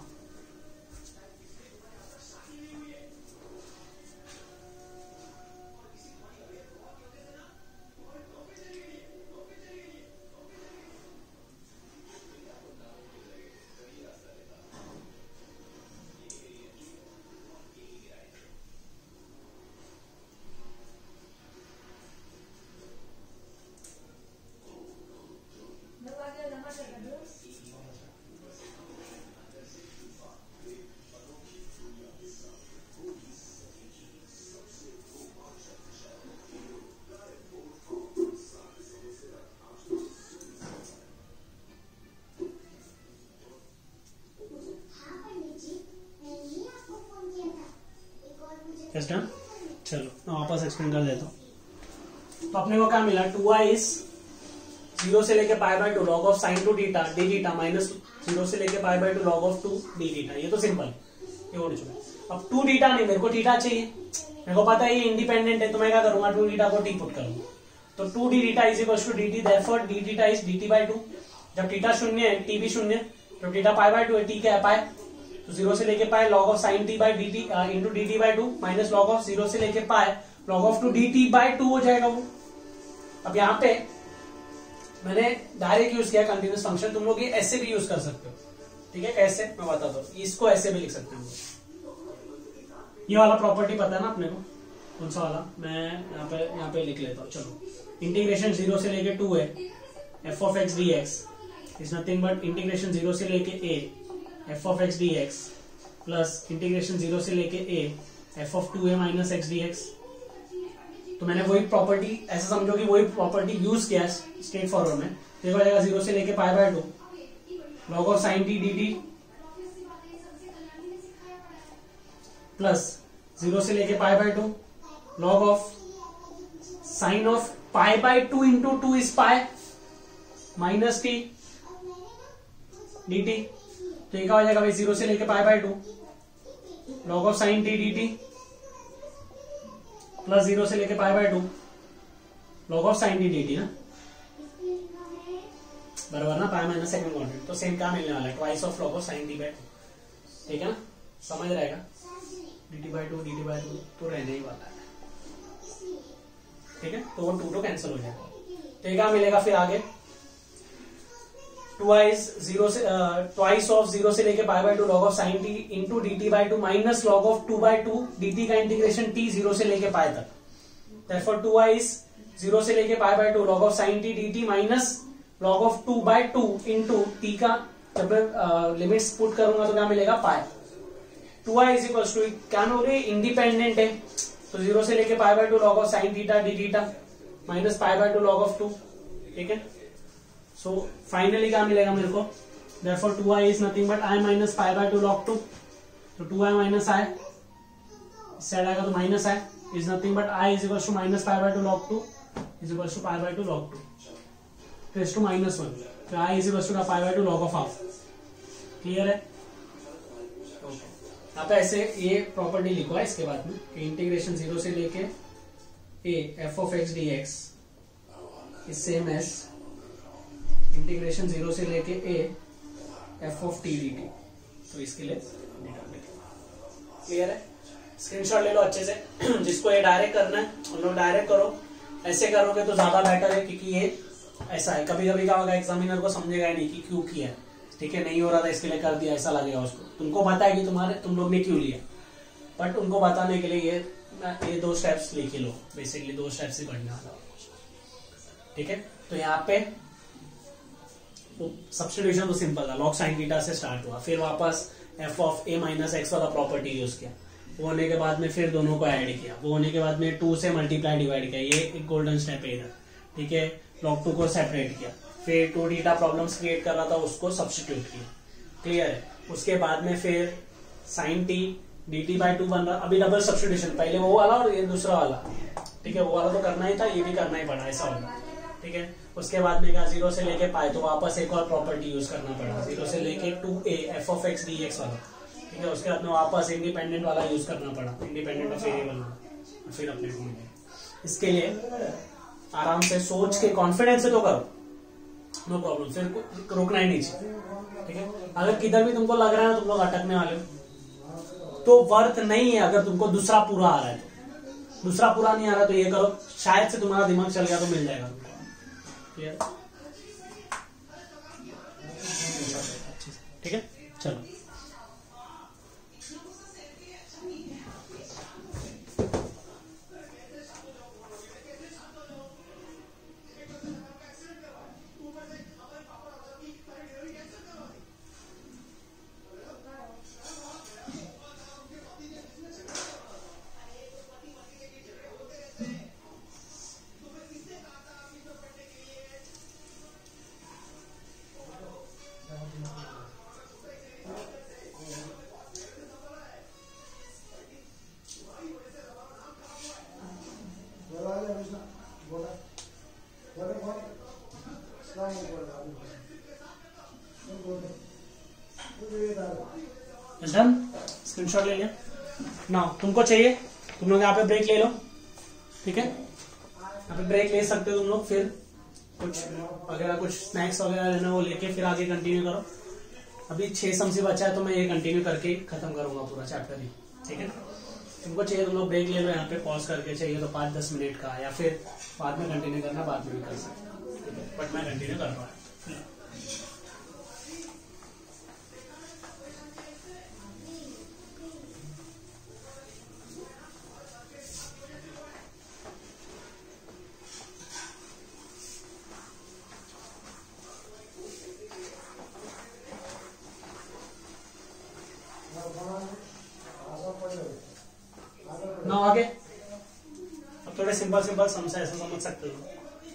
डन, चलो मैं वापस एक्सप्लेन कर देता हूं। तो अपने को क्या मिला, टू आई इज जीरो से लेके pi by two log of sine two theta d theta minus zero से लेके pi by two log of two d theta. ये तो सिंपल, ये उड़ चुका। अब टू डीटा नहीं, मेरे को डीटा चाहिए, मेरे को पता है ये इंडिपेंडेंट है, तो मैं क्या करूंगा, टू डीटा को टी पुट करूंगा। तो two d theta is equal to d t, therefore d theta is d t by two. जब डीटा शून्य है, टी भी शून्य, तो डीटा पाई बाय टू है, टी क्या है, पाई। तो जीरो से लेके pi log of sine t by d t into d t by two minus log of zero से लेके pi log of two d t by two हो जाएगा वो। अब यहाँ पे मैंने डायरेक्ट यूज किया कंटिन्यूस फंक्शन, तुम लोग ये ऐसे भी यूज कर सकते हो, ठीक है। कैसे मैं बता दो, इसको ऐसे भी लिख सकते हैं। ये वाला प्रॉपर्टी पता है ना अपने को, कौन सा वाला, मैं यहाँ पे यहाँ पे लिख लेता हूँ। चलो, इंटीग्रेशन जीरो से लेके टू है f of x d x is nothing but integration zero से लेके a f of x d x plus integration zero से लेके a f of two a minus x d x. तो मैंने वही प्रॉपर्टी, ऐसा समझो कि वही प्रॉपर्टी यूज किया स्ट्रेट फॉरवर्ड में। तो हो जाएगा जीरो से लेके pi by two log of sine t d t plus zero से लेके pi by two log of sine of pi by two into two is pi minus t d t. तो ये क्या हो जाएगा भाई, जीरो से लेके pi by two log of sine t d t plus zero से लेके pi by two log of sine t d t ना, बराबर ना, पाई माइनस सेकंड क्वाड्रेंट। तो सेम क्या मिलने वाला है, twice of log of sine t by two, ठीक है ना, समझ रहेगा। D t by two d t by two तो रहने ही वाला है, ठीक है। तो वो टू टू कैंसिल हो जाएगा। तो ये क्या मिलेगा फिर आगे, ट्वाइस जीरो से ट्वाइस ऑफ जीरो से लेके pi by two log of sine t into d t by two minus log of two by two d t का इंटीग्रेशन टी जीरो से लेके पाई तक। देयरफॉर ट्वाइस जीरो से लेके pi by two log of sine t d t minus log of two by two into t का जब मैं limits put करूंगा तो क्या मिलेगा, pi. Two I is equal to क्या हो रही है, इंडिपेंडेंट है, तो जीरो से लेके pi by two log of sine theta d theta minus pi by two log of two, ठीक है। सो फाइनली क्या मिलेगा मेरे को, therefore two I is nothing but I minus pi by two log two, तो two I minus I side आएगा तो minus I is nothing but I is equal to minus pi by two log two is equal to pi by two log two raise to minus one, तो I is equal to pi by two log of half. Clear है? यहाँ पे ऐसे ये property लिखो है इसके बाद में, इंटीग्रेशन जीरो से लेके a f of x d x is same as integration zero से लेके a f of t d t. तो इसके लिए क्लियर है? स्क्रीनशॉट ले लो अच्छे से, जिसको ये डायरेक्ट करना है उन लोग डायरेक्ट करो, ऐसे करोगे तो ज्यादा बेटर है, क्योंकि ये ऐसा है कभी कभी क्या होगा एग्जामिनर को समझेगा नहीं कि क्यों किया है, ठीक है, नहीं हो रहा था इसके लिए कर दिया, ऐसा लगेगा उसको। तुमको पता है कि तुम्हारे तुम लोग ने क्यों लिया, बट उनको बताने के लिए ये ये दो स्टेप्स लिख लो, बेसिकली दो स्टेप्स ही पढ़ने वाला, ठीक है। तो यहाँ पे सब्स्टिट्यूशन तो सिंपल था, लॉग साइन थीटा से स्टार्ट हुआ, फिर वापस f of a minus x वाला प्रॉपर्टी यूज किया, वो होने के बाद में फिर दोनों को ऐड किया, वो होने के बाद में टू से मल्टीप्लाई डिवाइड किया, ये एक गोल्डन स्टेप है इधर, ठीक है। लॉग टू को सेपरेट किया, फिर टू थीटा प्रॉब्लम्स क्रिएट कर रहा था उसको सब्स्टिट्यूट किया, क्लियर है। उसके बाद में फिर sine t d t by two बन रहा, अभी डबल सब्स्टिट्यूशन, पहले वो वाला और ये दूसरा वाला, ठीक है, वो वाला तो करना ही था, ये भी करना ही पड़ा, ऐसा होगा, ठीक है। उसके बाद में क्या, जीरो से लेके पाए तो वापस एक और प्रॉपर्टी यूज करना पड़ा, जीरो से लेके two a f of x d x वाला, ठीक है। उसके बाद में वापस इंडिपेंडेंट वाला यूज करना पड़ा, इंडिपेंडेंट ऑफ वेरिएबल वाला, फिर अपने को मिले। इसके लिए आराम से सोच के कॉन्फिडेंस से तो करो, नो प्रॉब्लम, फिर रोकना ही नहीं चाहिए, ठीक है। अगर किधर भी तुमको लग रहा है ना तुम लोग अटकने वाले हो तो वर्थ नहीं है, अगर तुमको दूसरा पूरा आ रहा है तो, दूसरा पूरा नहीं आ रहा तो ये करो, शायद से तुम्हारा दिमाग चल गया तो मिल जाएगा तुमको, क्लियर, ठीक है। चलो डन, स्क्रीनशॉट ले लिया ना। तुमको चाहिए तुम लोग यहाँ पे ब्रेक ले लो, ठीक है, यहाँ पे ब्रेक ले सकते हो तुम लोग, फिर कुछ वगैरह कुछ स्नैक्स वगैरह लेना वो लेके फिर आगे कंटिन्यू करो। अभी छह समझी बचा है तो मैं ये कंटिन्यू करके खत्म करूंगा पूरा चैप्टर ही, ठीक है। तुमको चाहिए तुम लोग ब्रेक ले लो यहाँ पे, पॉज करके, चाहिए तो पाँच दस मिनट का, या फिर बाद में कंटिन्यू करना, बाद में भी कर सकते हो, बट मैं कंटिन्यू कर रहा हूँ। ना आगे अब थोड़े सिंपल सिंपल समझा, ऐसा समझ सकते हो।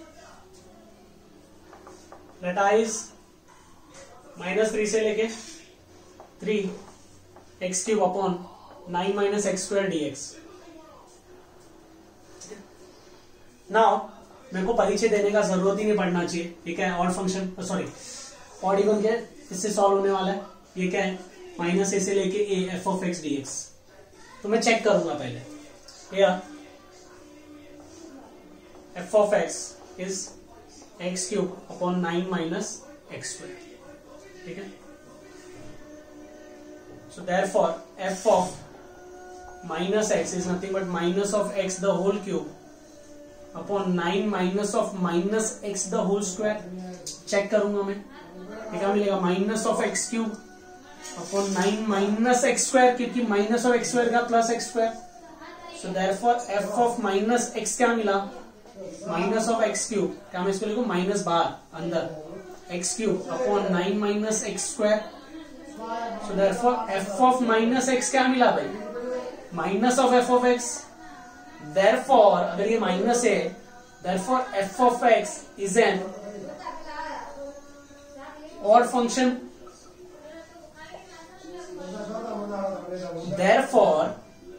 Let I is minus three से लेके three x cube upon nine minus x square d x. Now मेरे को परिचय देने का जरूरत ही नहीं पड़ना चाहिए, ठीक है। Odd function sorry odd even क्या इससे सॉल्व होने वाला है, ये क्या है, माइनस ए से लेके a f of x d x. तो मैं चेक करूंगा पहले, here f of x is x cube upon nine minus x square, ठीक है। so therefore f of minus x is nothing but minus of x the whole cube upon nine minus of minus x the whole square। Check करूंगा मैं, क्या मिलेगा, minus of x cube upon nine minus x square, क्योंकि minus of x square का plus x square. So therefore f of minus x क्या मिला, minus of x cube, क्या मैं इसको लिखूं, माइनस बाहर अंदर x cube upon nine minus x square. So therefore f of minus x क्या मिला भाई, minus of f of x। therefore अगर ये माइनस है therefore f of x is an odd function, therefore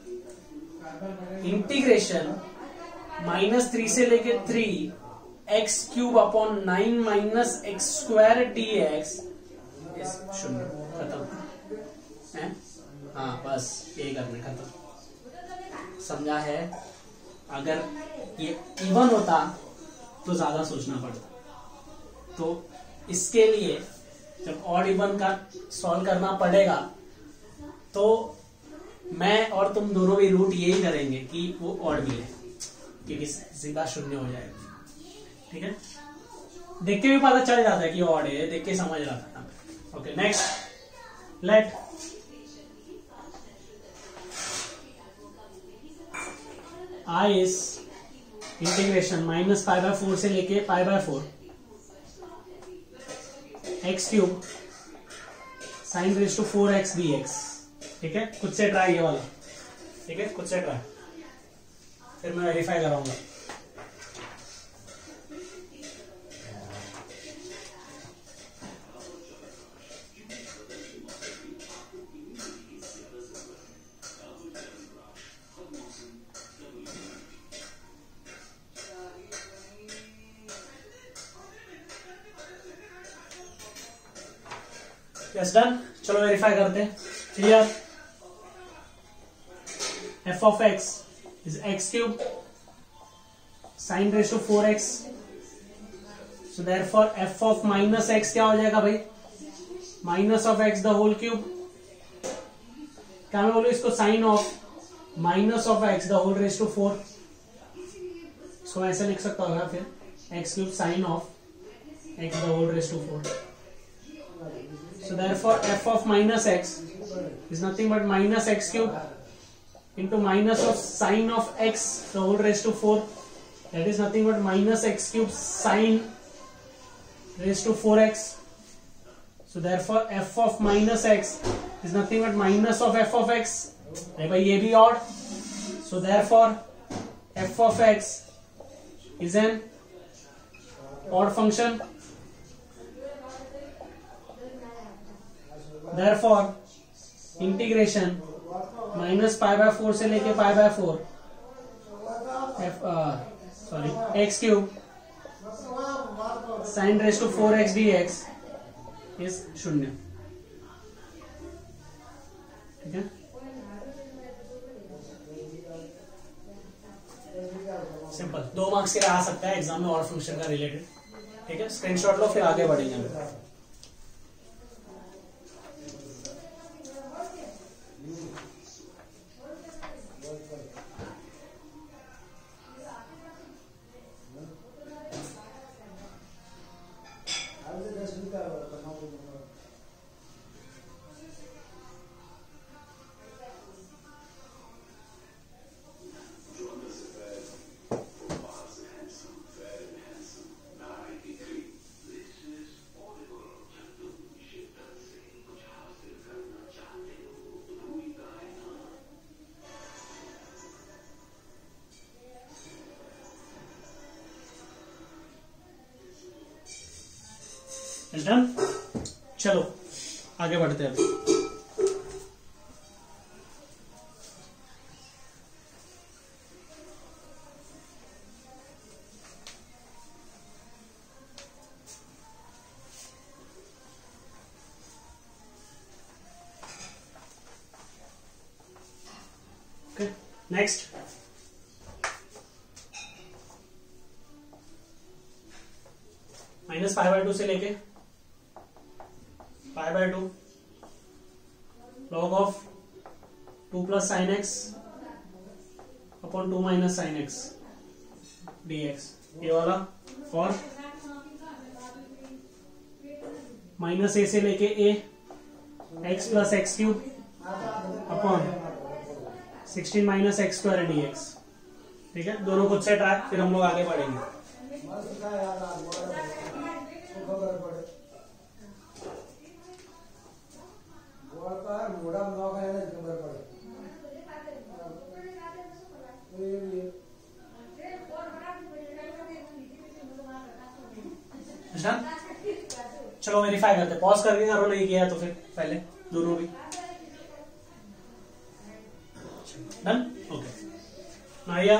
integration minus three से लेके three x cube upon nine minus x square d x शून्य, खत्म है। हाँ बस ये करने, खत्म। समझा है? अगर ये इवन होता तो ज्यादा सोचना पड़ता। तो इसके लिए जब ऑड इवन का सॉल्व करना पड़ेगा तो मैं और तुम दोनों भी रूट यही करेंगे कि वो ऑड भी है, क्योंकि सीधा शून्य हो जाएगा। ठीक है, देख के भी पता चल जाता है कि ऑड है, देख के समझ रहा था। Okay next, let I is integration minus pi by four से लेके pi by four x cube sine raise to four x d x. ठीक है, खुद से ट्राई ये वाला। ठीक है, खुद से ट्राई, फिर मैं वेरीफाई कराऊंगा। यस डन, चलो वेरीफाई करते हैं। Clear, f of x is x cube sine raise to four x, so therefore f of minus x क्या हो जाएगा भाई? Minus of x the whole cube. क्या मैं बोलूं इसको? Sine of minus of x the whole raise to four. इसको ऐसे लिख सकता होगा फिर x cube sine of x the whole raise to four. So therefore f of minus x is nothing but minus x cube into minus of sine of x the whole raised to four, that is nothing but minus x cube sine raised to four x. So therefore f of minus x is nothing but minus of f of x. अरे भाई ये भी odd, so therefore f of x is an odd function. Therefore integration minus pi by four से लेके pi by four f sorry x cube sine raise to four x d x is शून्य। ठीक है, simple, दो marks के लिए आ सकता है एग्जाम में और फंक्शन का रिलेटेड। ठीक है, स्क्रीनशॉट लो, फिर आगे बढ़ेंगे। डन, चलो आगे बढ़ते हैं। Okay next, minus five by two से लेके pi by two log of two plus sine x upon two minus sine x d x, ये वाला। और माइनस ए से लेके a x plus x cube upon sixteen minus x square d x. ठीक है, दोनों खुद से ट्राई, फिर हम लोग आगे बढ़ेंगे। चलो वेरीफाई करते, पॉज करके करो, नहीं किया तो फिर पहले दोनों भी डन। ओके नाइया,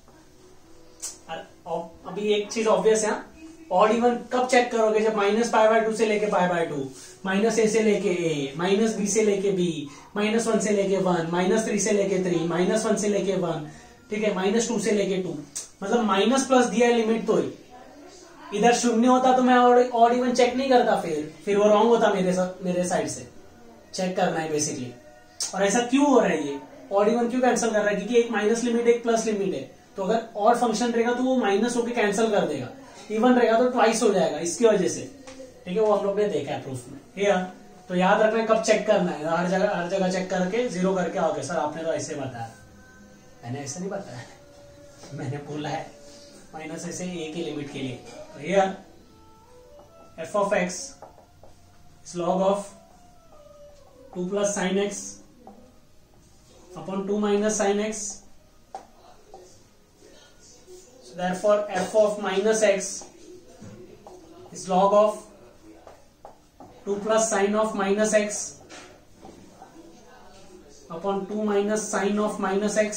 अभी एक चीज ऑब्वियस है, ऑड इवन कब चेक करोगे? जब माइनस पाई बाय टू से लेके pi by two, minus a से लेके ए, माइनस बी से लेके बी, माइनस वन से लेके वन, माइनस थ्री से लेके थ्री, माइनस वन से लेके वन, ठीक है, माइनस टू से लेके टू, मतलब माइनस प्लस दिया है लिमिट तो ही। इधर शून्य होता तो मैं ऑड इवन चेक नहीं करता, फिर फिर वो रॉन्ग होता मेरे मेरे साइड से। चेक करना है बेसिकली। और ऐसा क्यों हो रहा है, ये ऑड इवन क्यों कैंसिल कर रहा है? क्योंकि एक माइनस लिमिट एक प्लस लिमिट है, तो अगर ऑड फंक्शन रहेगा तो वो माइनस होकर कैंसिल कर देगा, इवन रहेगा तो ट्वाइस हो जाएगा, इसकी वजह से, ठीक है, वो हम लोग ने देखा है प्रूफ में। या तो याद रखना है कब चेक करना है, हर जगह हर जगह चेक करके जीरो करके आओगे। सर आपने तो ऐसे बताया, मैंने ऐसे नहीं बताया, मैंने बोला है माइनस ऐसे ए की लिमिट के लिए। तो here f of x is log of two plus sine x upon two minus sine x, so therefore f of minus x is log of to plus sine of minus x upon two minus sine of minus x,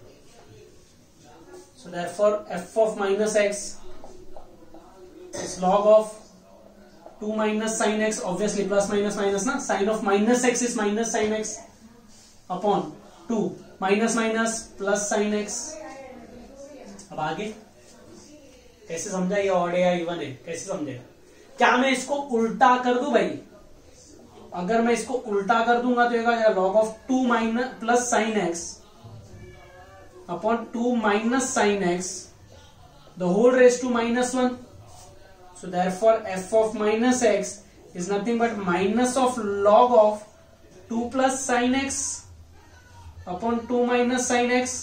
so therefore f of minus x is log of two minus sine x, obviously plus minus minus ना, sine of minus x is minus sine x upon two minus minus plus sine x। अब आगे कैसे समझा, ये odd है या even है, कैसे समझेगा? क्या मैं इसको उल्टा कर दूं भाई? अगर मैं इसको उल्टा कर दूंगा तो ये log of two minus plus sine x upon two minus sine x the whole raise to minus one. So therefore f of minus x is nothing but minus of log of two plus sine x upon two minus sine x.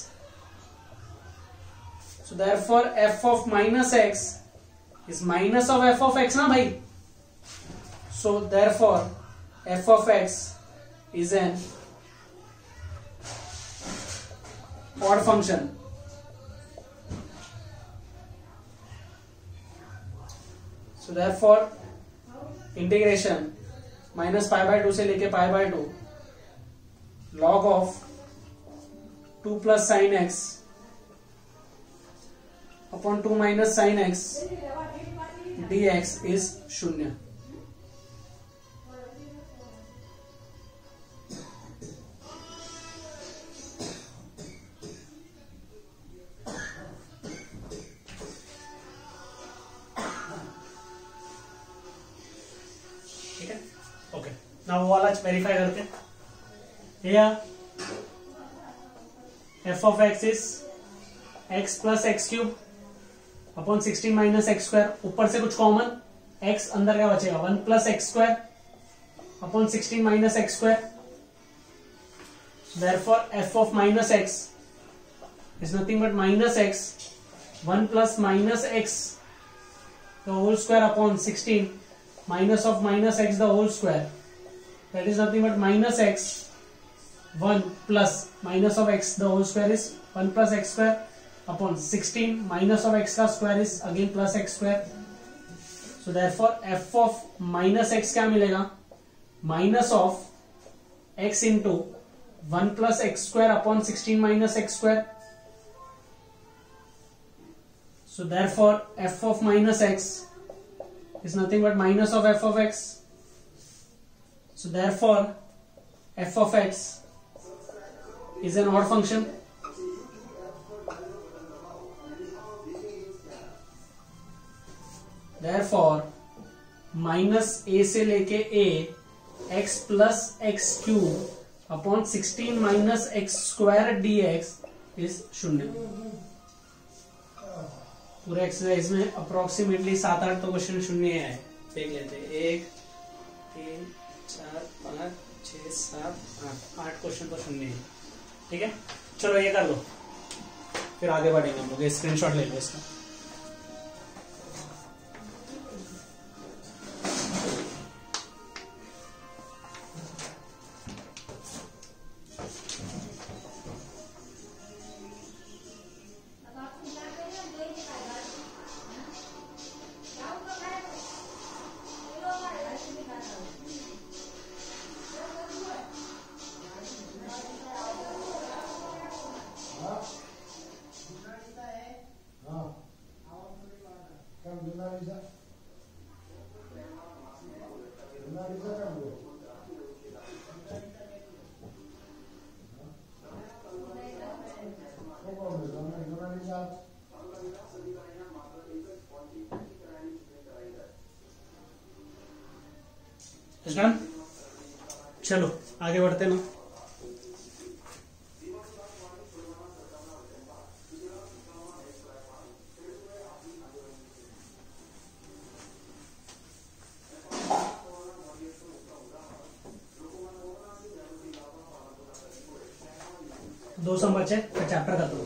So therefore f of minus x is minus of f of x ना भाई। So therefore f of x is an odd function। So therefore integration minus pi by two से लेके pi by two log of to plus sin x upon two minus sine x d x is शून्य। ठीक है, okay ना वो वाला verify करते। या f of x is x plus x cube upon sixteen minus x square, ऊपर से कुछ कॉमन x, अंदर क्या बचेगा one plus x square upon sixteen minus x square. Therefore f of minus x is nothing but minus x one plus minus x the whole square upon sixteen minus of minus x the whole square, that is nothing but minus x one plus minus of x the whole square is one plus x square upon sixteen minus of x का square is again plus x square। so therefore f of minus x क्या मिलेगा? minus of x into one plus x square upon sixteen minus x square। so therefore f of minus x is nothing but minus of f of x। so therefore f of x is an odd function। Therefore minus a से लेके a x plus x cube upon sixteen minus x square d x is शून्य। पूरे exercise में approximately सात आठ तो question शून्य है, देख लेते हैं। एक तीन चार पाँच छह सात आठ आठ क्वेश्चन तो शून्य है। ठीक है, चलो ये कर लो, फिर आगे बढ़ेंगे हम लोग। स्क्रीनशॉट ले लो इसका। चलो आगे बढ़ते ना। दो सम बचे फिर चैप्टर खत्म।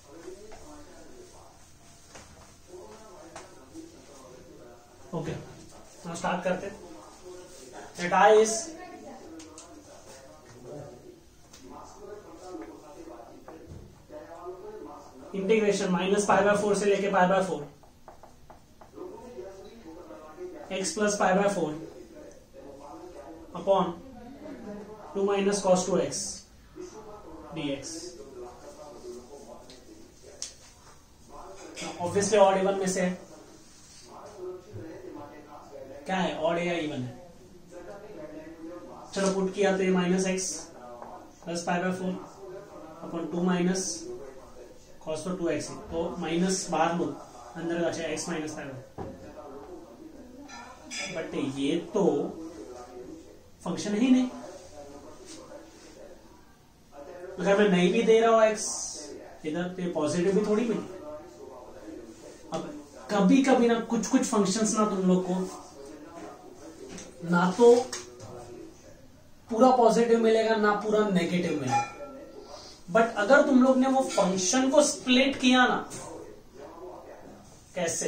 ओके now स्टार्ट करते। At I is integration minus pi by four से लेके pi by four x plus pi by four upon two minus cos two x dx। Obviously odd even में से क्या है, ऑड या even है। चलो पुट किया तो ये minus x plus pi by four upon two minus cos तो टू एक्स, तो माइनस बाहर लो अंदर का x minus pi by. But ये तो फंक्शन ही नहीं, अगर मैं नहीं भी दे रहा हूं एक्स इधर तो पॉजिटिव भी थोड़ी मिली। अब कभी कभी ना कुछ कुछ फंक्शंस ना तुम लोग को ना तो पूरा पॉजिटिव मिलेगा ना पूरा नेगेटिव मिलेगा, बट अगर तुम लोग ने वो फंक्शन को स्प्लिट किया ना, कैसे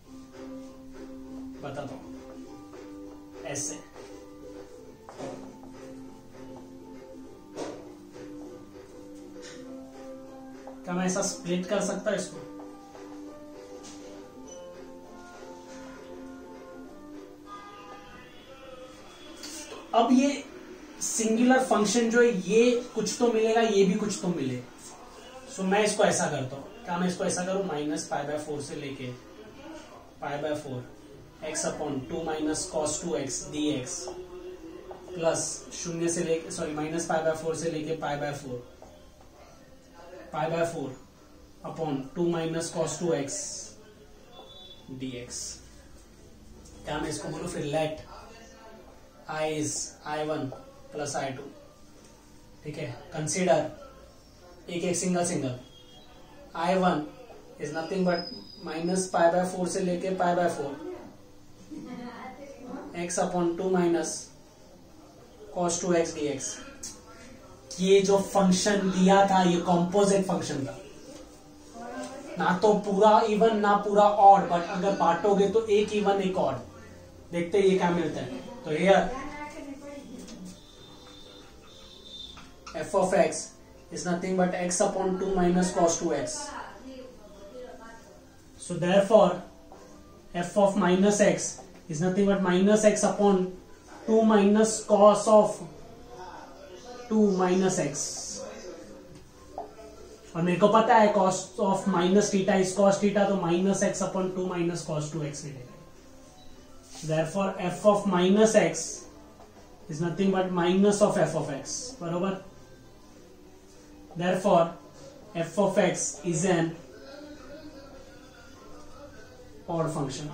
बता दो, ऐसे क्या मैं ऐसा स्प्लिट कर सकता इसको? अब ये सिंगुलर फंक्शन जो है ये कुछ तो मिलेगा, ये भी कुछ तो मिलेगा। सो मैं इसको ऐसा करता हूं, क्या मैं इसको ऐसा करूं, माइनस पाई बाय फोर से लेके pi by four x upon two minus cos two x d x plus शून्य से लेके sorry minus pi by four से लेके pi by four pi by four upon two minus cos two x d x. क्या मैं इसको बोलूं फिर, let I is I one plus I two. ठीक है, कंसीडर एक एक single single I one is nothing but minus pi by four से लेके pi by four x upon two minus cos two x d x. ये जो function दिया था ये कॉम्पोजिट फंक्शन था, ना तो पूरा इवन ना पूरा ऑड, बट अगर बांटोगे तो एक इवन एक ऑड। देखते ये क्या मिलता है। तो here f of x is nothing but x upon two minus cos two x. So therefore f of minus x is nothing but minus x upon two minus cos of two minus x. और मेरे को पता है cos of minus theta is cos theta, तो minus x upon two minus cos two x मिलेगा। Therefore f of minus x is nothing but minus of f of x, बरोबर। Therefore f of x is an odd function.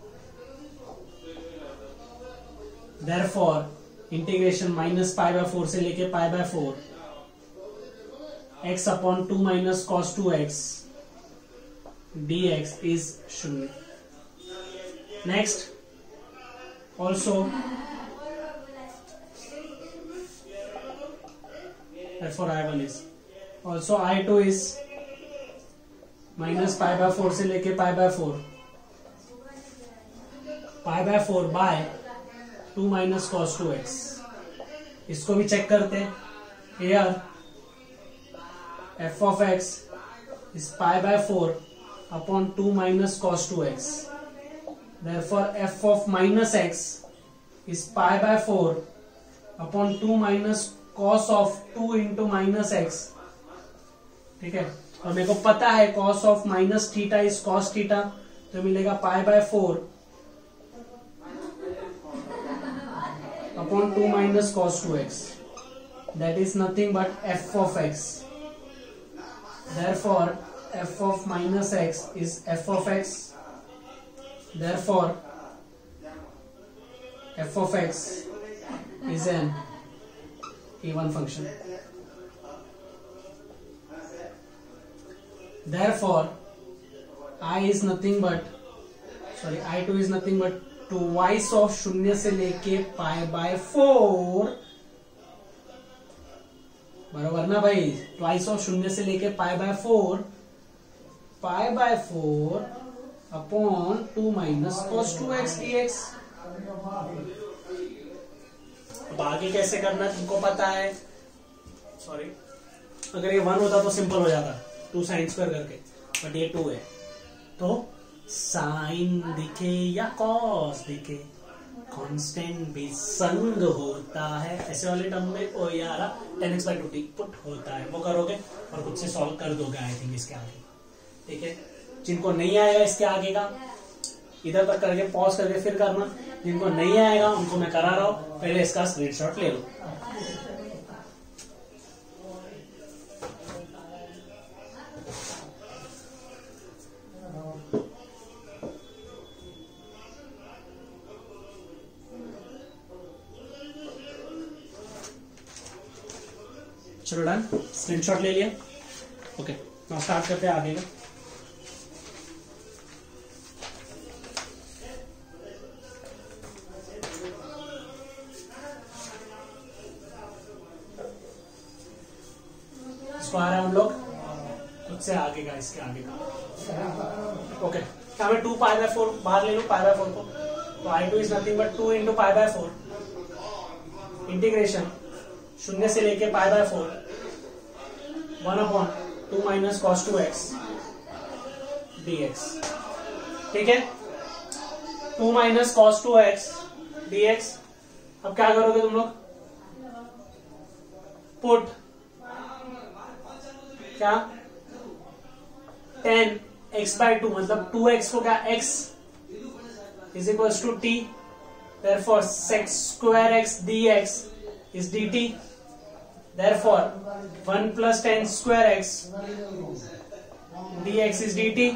Therefore integration minus pi by four से लेके pi by four x upon two minus cos two x d x is शून्य। Next also therefore I one is also I two is minus pi by four से लेके pi by four pi by four by two minus cos two x. इसको भी check करते हैं। Here f of x is pi by four upon two minus cos two x. Therefore f of minus x is pi by four upon two minus cos of two into minus x. ठीक है, और मेरे को पता है cos of minus theta is cos theta, तो मिलेगा pi by four upon two minus cos two x, that is nothing but f of x. Therefore f of minus x is f of x. Therefore f of x is an even function. Therefore I is nothing but sorry I two is nothing but twice of शून्य से लेके pi by four, बराबर ना भाई, twice of शून्य से लेके pi by four, pi by four upon two minus cos two x d x. अब आगे कैसे करना तुमको पता है, सॉरी अगर ये वन होता तो सिंपल हो जाता, टू साइन स्क्वायर करके, बट ये टू है तो साइन दिखे या कॉस दिखे कांस्टेंट भी संग होता है, ऐसे वाले टर्म में ओ यार tan x by two t put होता है, वो करोगे और खुद से सॉल्व कर दोगे आई थिंक इसके आगे। ठीक है, जिनको नहीं आएगा इसके आगे का इधर तक करके पॉज करके फिर करना, जिनको नहीं आएगा उनको मैं करा रहा हूं, पहले इसका स्क्रीनशॉट ले लो। चलो डन, स्क्रीनशॉट ले लिया। ओके, नाउ स्टार्ट करते हैं आगे का। इसको आ रहा है हम लोग खुद से आगे का, इसके आगे का। ओके, क्या मैं टू पाई बाय फोर बाहर ले लू, पाई बाय फोर को, तो I two is nothing but two into pi by four integration शून्य से लेके pi by four one upon two minus cos two x d x. ठीक है, two minus cos two x d x. अब क्या करोगे तुम लोग, पुट क्या टेन एक्स बाई टू, मतलब टू एक्स को क्या x is equal to t, therefore sec square x d x is dt, therefore one plus ten square x dx is dt,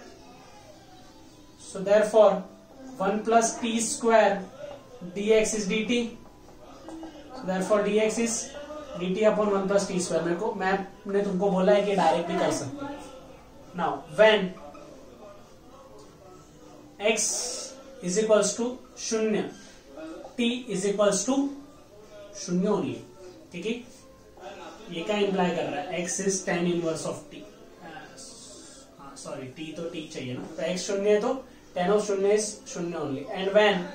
so therefore one plus t square dx is dt, so therefore dx is dt upon one plus t square। मेरे को मैंने तुमको बोला है कि direct भी कर सकते हैं। now when x is equals to शून्य, t is equals to शून्य ओनली। ठीक है, ये क्या इंप्लाई कर रहा है, x is tan inverse of t, sorry t तो t चाहिए ना, तो x शून्य है तो टेन ऑफ शून्य इज शून्य only, and when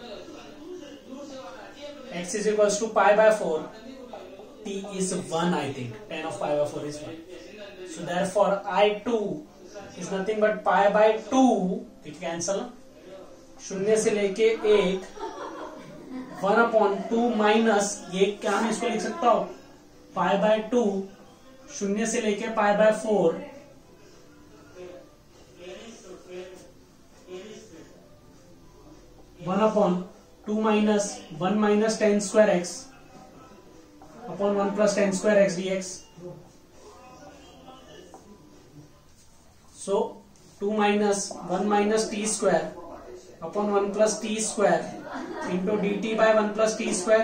x is equals to pi by four, t is one, I think tan of pi by four is one, so therefore I two is nothing but pi by two, cancel, शून्य से लेके एक one upon two minus, ये क्या मैं इसको लिख सकता हूं, पाई बाय टू शून्य से लेके pi by four one upon two minus one minus tan square x upon one plus tan square x d x. So two minus one minus t square upon one plus t square into dt by one plus t square,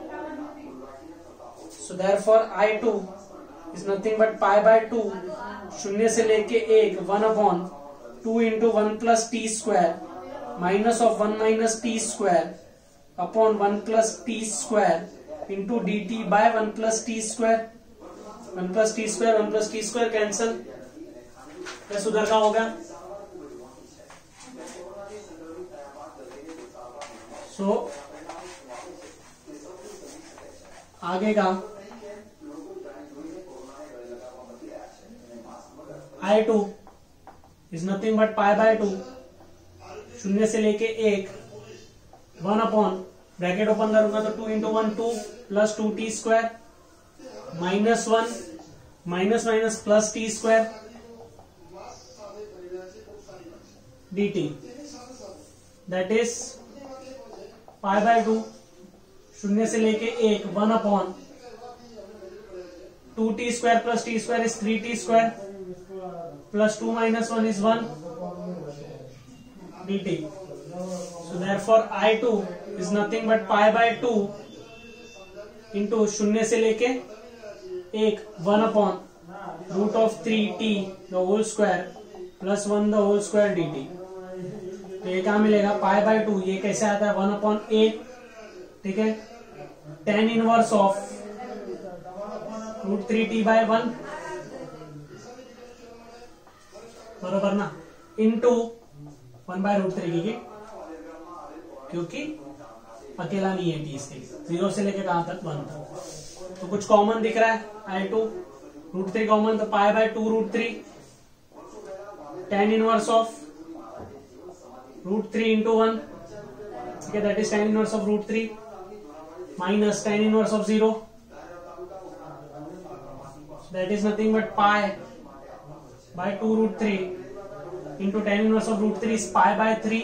so therefore I two is nothing but pi by two शून्य से लेके एक one upon two into one plus t square minus of one minus t square upon one plus t square into dt by one plus t square, one plus t square one plus t square cancel, बस उधर का होगा। सो so, आगे का I two is nothing but pi by two शून्य से लेके एक वन अपॉन ब्रैकेट ओपन करूंगा तो two into one two plus two t square minus one minus minus plus t square d t, that is pi by two शून्य से लेके एक one upon two t square plus t square is three t square plus two minus one is one d t. So therefore I two is nothing but pi by two into शून्य से लेके एक one upon root of three T the whole square plus one the whole square d t. तो ये क्या मिलेगा, pi by to, ये कैसे आता है वन अपॉन एट, ठीक है, tan inverse of root three t by one, बरोबर ना, into one by root three की, क्योंकि अकेला नहीं है टी इसके, जीरो से लेके कहां तक, वन तक। तो कुछ कॉमन दिख रहा है, I two, root three common, तो pi by two root three, tan inverse of root three into one, ठीक है, that is tan inverse of root three minus tan inverse of zero, that is nothing but pi by two root three into tan inverse of root three is pi by three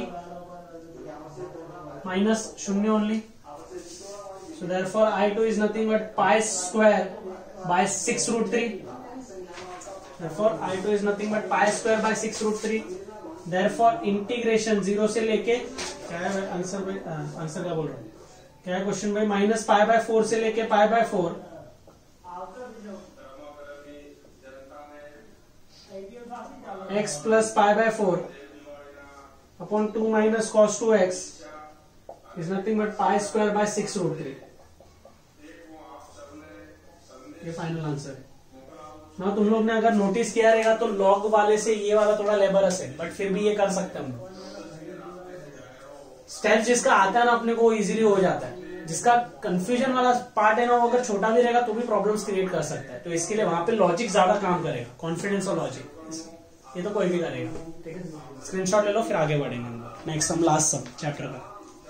minus शून्य only. So therefore I two is nothing but pi square by six root three. Therefore I two is nothing but pi square by six root three. Therefore integration zero से लेके क्या है answer भाई, answer क्या बोल रहा हूँ, क्या है क्वेश्चन भाई, माइनस पाई बाय फोर से लेके pi by four x plus pi by four upon two minus cos two x is nothing but pi square by six root three. ये फाइनल आंसर है ना। तुम लोग ने अगर नोटिस किया रहेगा तो लॉग वाले से ये वाला थोड़ा लेबरस है, बट फिर भी ये कर सकते हैं हम लोग। स्टेप जिसका आता है ना अपने को इजीली हो जाता है, जिसका कंफ्यूजन वाला पार्ट है ना वो अगर छोटा भी रहेगा तो भी प्रॉब्लम्स क्रिएट कर सकता है। तो इसके लिए वहां पे लॉजिक ज्यादा काम करेगा, कॉन्फिडेंस और लॉजिक, ये तो कोई भी करेगा। ठीक है, स्क्रीनशॉट ले लो, फिर आगे बढ़ेंगे हम लोग next sum, last sum chapter का।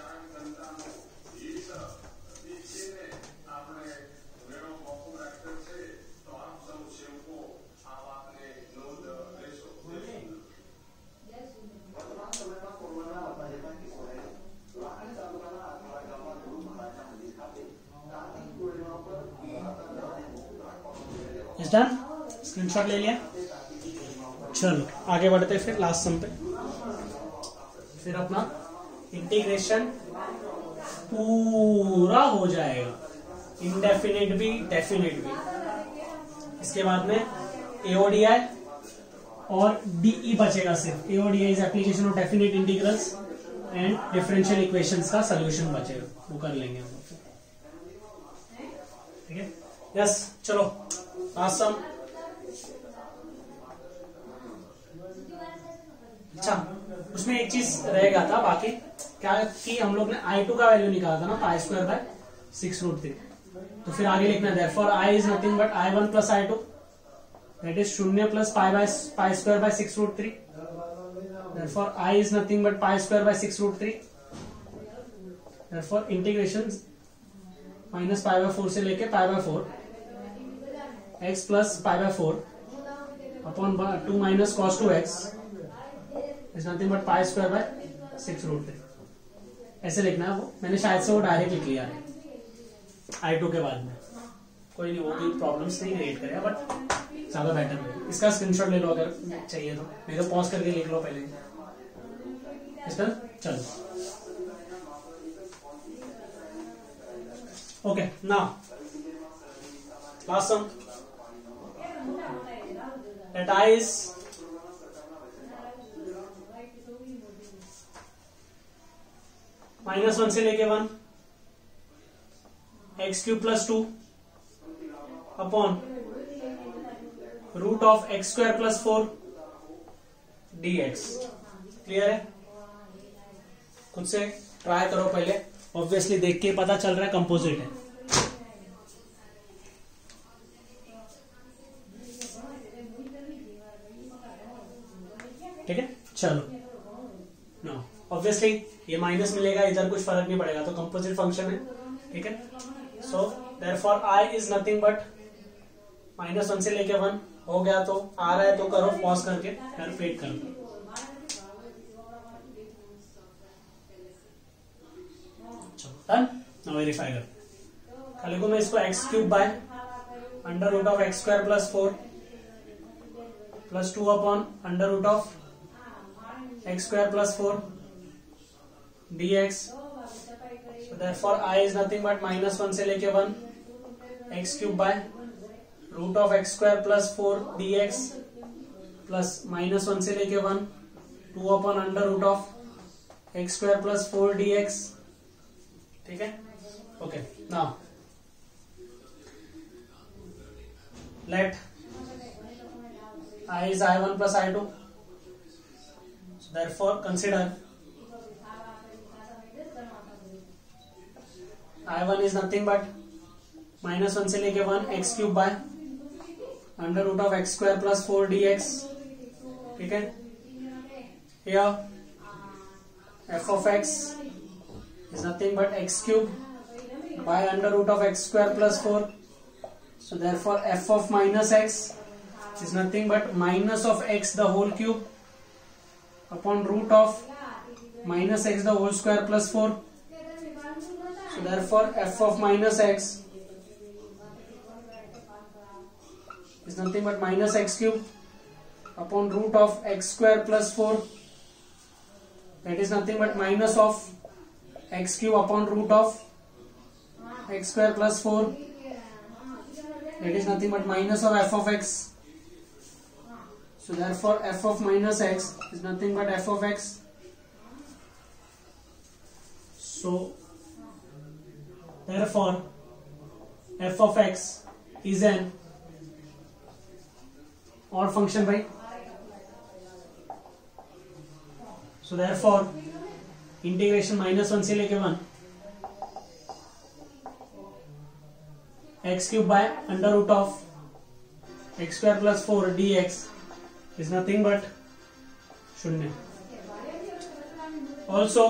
डन, स्क्रीनशॉट ले लिया। चलो आगे बढ़ते फिर लास्ट सम पे। फिर अपना इंटीग्रेशन पूरा हो जाएगा, इनडेफिनेट भी डेफिनेट भी। इसके बाद में एओडीआई और डीई बचेगा सिर्फ। AOD I is application of definite integrals and differential equations का सोल्यूशन बचेगा, वो कर लेंगे हम लोग। ठीक है, यस, चलो लास्ट सम। अच्छा, उसमें एक चीज रहेगा था बाकी, क्या कि हम लोग ने आई टू का वैल्यू निकाला था ना, pi square by six root three. तो फिर आगे लिखना है therefore I is nothing but I one plus I two, that is शून्य plus pi by pi square by six root three. Therefore I is nothing but pi square by six root three. Therefore integration minus pi by four से लेके pi by four x plus pi by four upon two minus cos two x is nothing but pi square by six root three. ऐसे लिखना है वो, मैंने शायद से वो डायरेक्ट लिख लिया है आई टू के बाद में। कोई नहीं, वो भी प्रॉब्लम्स नहीं क्रिएट करेगा, बट ज्यादा बेटर है। इसका स्क्रीनशॉट ले लो अगर चाहिए तो, नहीं तो पॉज करके लिख लो पहले। इसका चलो, okay now last sum. That I is minus one से लेके one x cube plus two upon root of x square plus four d x. Clear है? खुद से ट्राई करो पहले, ऑब्वियसली देख के पता चल रहा है कंपोजिट है। ठीक है, चलो नो, ऑब्वियसली ये माइनस मिलेगा, इधर कुछ फर्क नहीं पड़ेगा, तो कंपोजिट फंक्शन है। ठीक है, so therefore I is nothing but minus one से लेके वन हो गया, तो आ रहा है तो करो पॉज करके कैलकुलेट कर दो। डन, नाउ वेरीफाई कर। खाली को मैं इसको x cube by under root of x square plus four plus two upon under root of x square plus four d x. So therefore I is nothing but minus one से लेके one x cube by root of x square plus four d x plus minus one से लेके one two upon under root of x square plus four d x. ठीक है. Okay. Now let I is I one plus I two. So therefore consider I one is nothing but minus one से लेके one x cube by under root of x square plus four dx. ठीक है. Here f of x is nothing but x cube by under root of x square plus four. So therefore f of minus x is nothing but minus of x the whole cube upon root of minus x the whole square plus four. So therefore f of minus x is nothing but minus x cube upon root of x square plus four. That is nothing but minus of x cube upon root of x square plus four. That is nothing but minus of f of x. So therefore f of minus x is nothing but f of x. So therefore f of x is an odd function, right? So therefore integration minus one से लेके one x cube by under root of x square plus four dx is nothing but शून्य. Also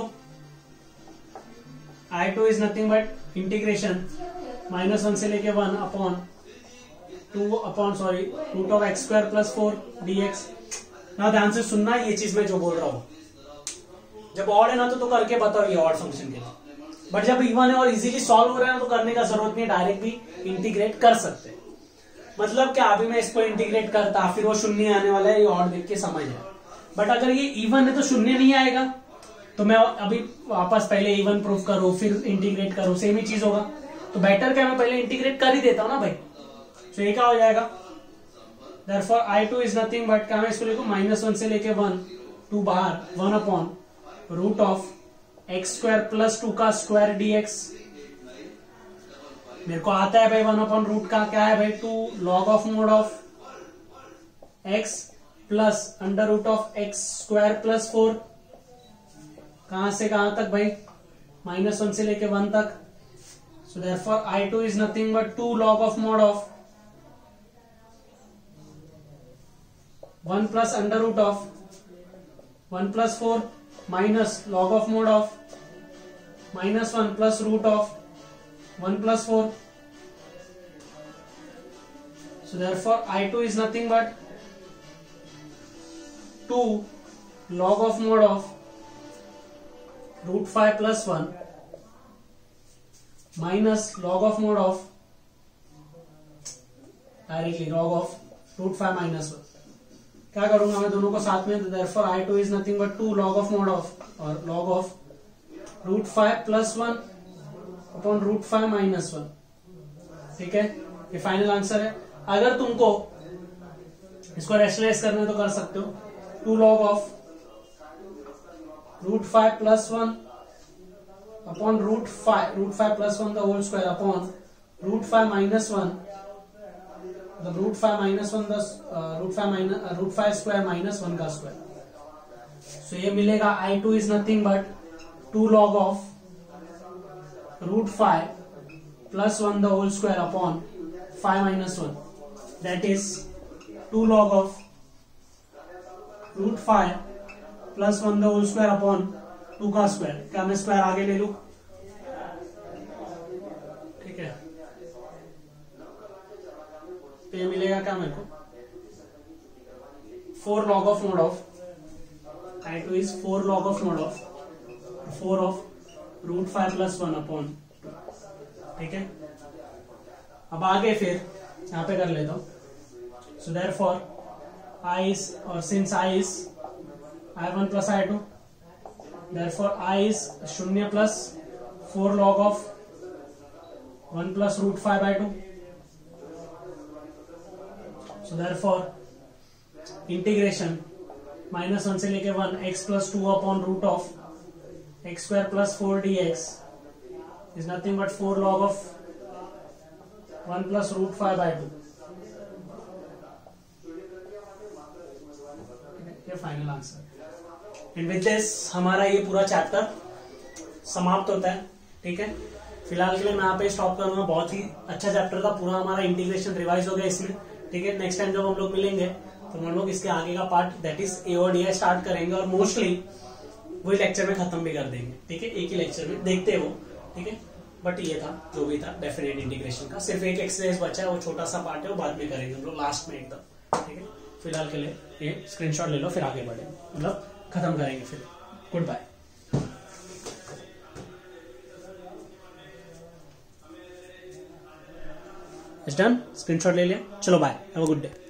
I two is nothing but integration minus one से लेके one upon two upon sorry root of x square plus four dx. ना ध्यान से सुनना ये चीज मैं जो बोल रहा हूँ. जब ऑड है ना तो तो करके बताओ ये ऑड फंक्शन के लिए. बट जब इवन है और इजीली सॉल्व हो रहा है तो करने का जरूरत नहीं, डायरेक्ट भी इंटीग्रेट कर सकते हैं. मतलब क्या अभी मैं इसको इंटीग्रेट करता फिर वो शून्य आने वाला है, ये ऑड देख के समझ है. बट अगर ये इवन है तो शून्य नहीं आएगा, तो मैं अभी वापस पहले इवन प्रूफ करूं फिर इंटीग्रेट करूं, सेम ही चीज होगा. तो बेटर क्या मैं पहले इंटीग्रेट कर ही देता हूं ना भाई. तो ये क्या हो जाएगा, therefore I two is nothing but क्या मैं इसको लिखूं माइनस वन से लेके वन टू बाहर one upon root of x square plus two का स्क्वायर डीएक्स. मेरे को आता है भाई वन अपॉन रूट का क्या है भाई two log of mod of x plus under root of x square plus four. कहां से कहां तक भाई, माइनस वन से लेके वन तक. So therefore I two is nothing but two log of mod of one plus under root of one plus four minus log of mod of minus one plus root of one plus four. So therefore I two is nothing but two log of mod of root five plus one minus log of mod of directly log of root five minus one. क्या करूंगा मैं दोनों को साथ में, तो therefore I two is nothing but two log of mod of और log of root five plus one upon root five minus one. ठीक है, ये फाइनल आंसर है. अगर तुमको इसको रेशनलाइज करना तो कर सकते हो. Two log of root five plus one upon root five root five plus one the whole square upon root five minus one the root five minus one the root five minus root five square minus one का square. So ये मिलेगा I two is nothing but two log of root five plus one the whole square upon five minus one. That is two log of root five plus one the whole square upon two का square. क्या मैं square आगे ले लू, ठीक है. तो ये मिलेगा क्या मेरे को four log of mod of I two is four log of mod of four of root five plus one upon. ठीक है, अब आगे फिर यहां पे कर लेता हूं. सो देयरफॉर आई इज और since I is I one plus I two, therefore I is शून्य plus four log of one plus root five by two. So therefore integration minus one से लेके one x plus two upon root of x square plus four d x is nothing but four log of one plus root five by two. ये final answer. And with this हमारा ये पूरा chapter समाप्त होता है। ठीक है, फिलहाल के लिए मैं यहाँ पे स्टॉप करूंगा। बहुत ही अच्छा चैप्टर था, पूरा हमारा इंटीग्रेशन रिवाइज हो गया इसमें। ठीक है, नेक्स्ट टाइम जब हम लोग मिलेंगे तो हम लोग इसके आगे का पार्ट दैट इज ए और डी आई स्टार्ट करेंगे और मोस्टली वही लेक्चर में खत्म भी कर देंगे। ठीक है, एक ही लेक्चर में देखते हो। ठीक है, बट ये था जो भी था डेफिनेट इंटीग्रेशन का। सिर्फ एक एक्सरसाइज बचा है, वो छोटा सा पार्ट है, वो बाद में करेंगे हम लोग लास्ट में एकदम। ठीक है, फिलहाल के लिए ये स्क्रीनशॉट ले लो, फिर आगे बढ़ेंगे, मतलब खत्म करेंगे फिर। Goodbye. It's done, screenshot ले लिया, चलो bye, have a good day.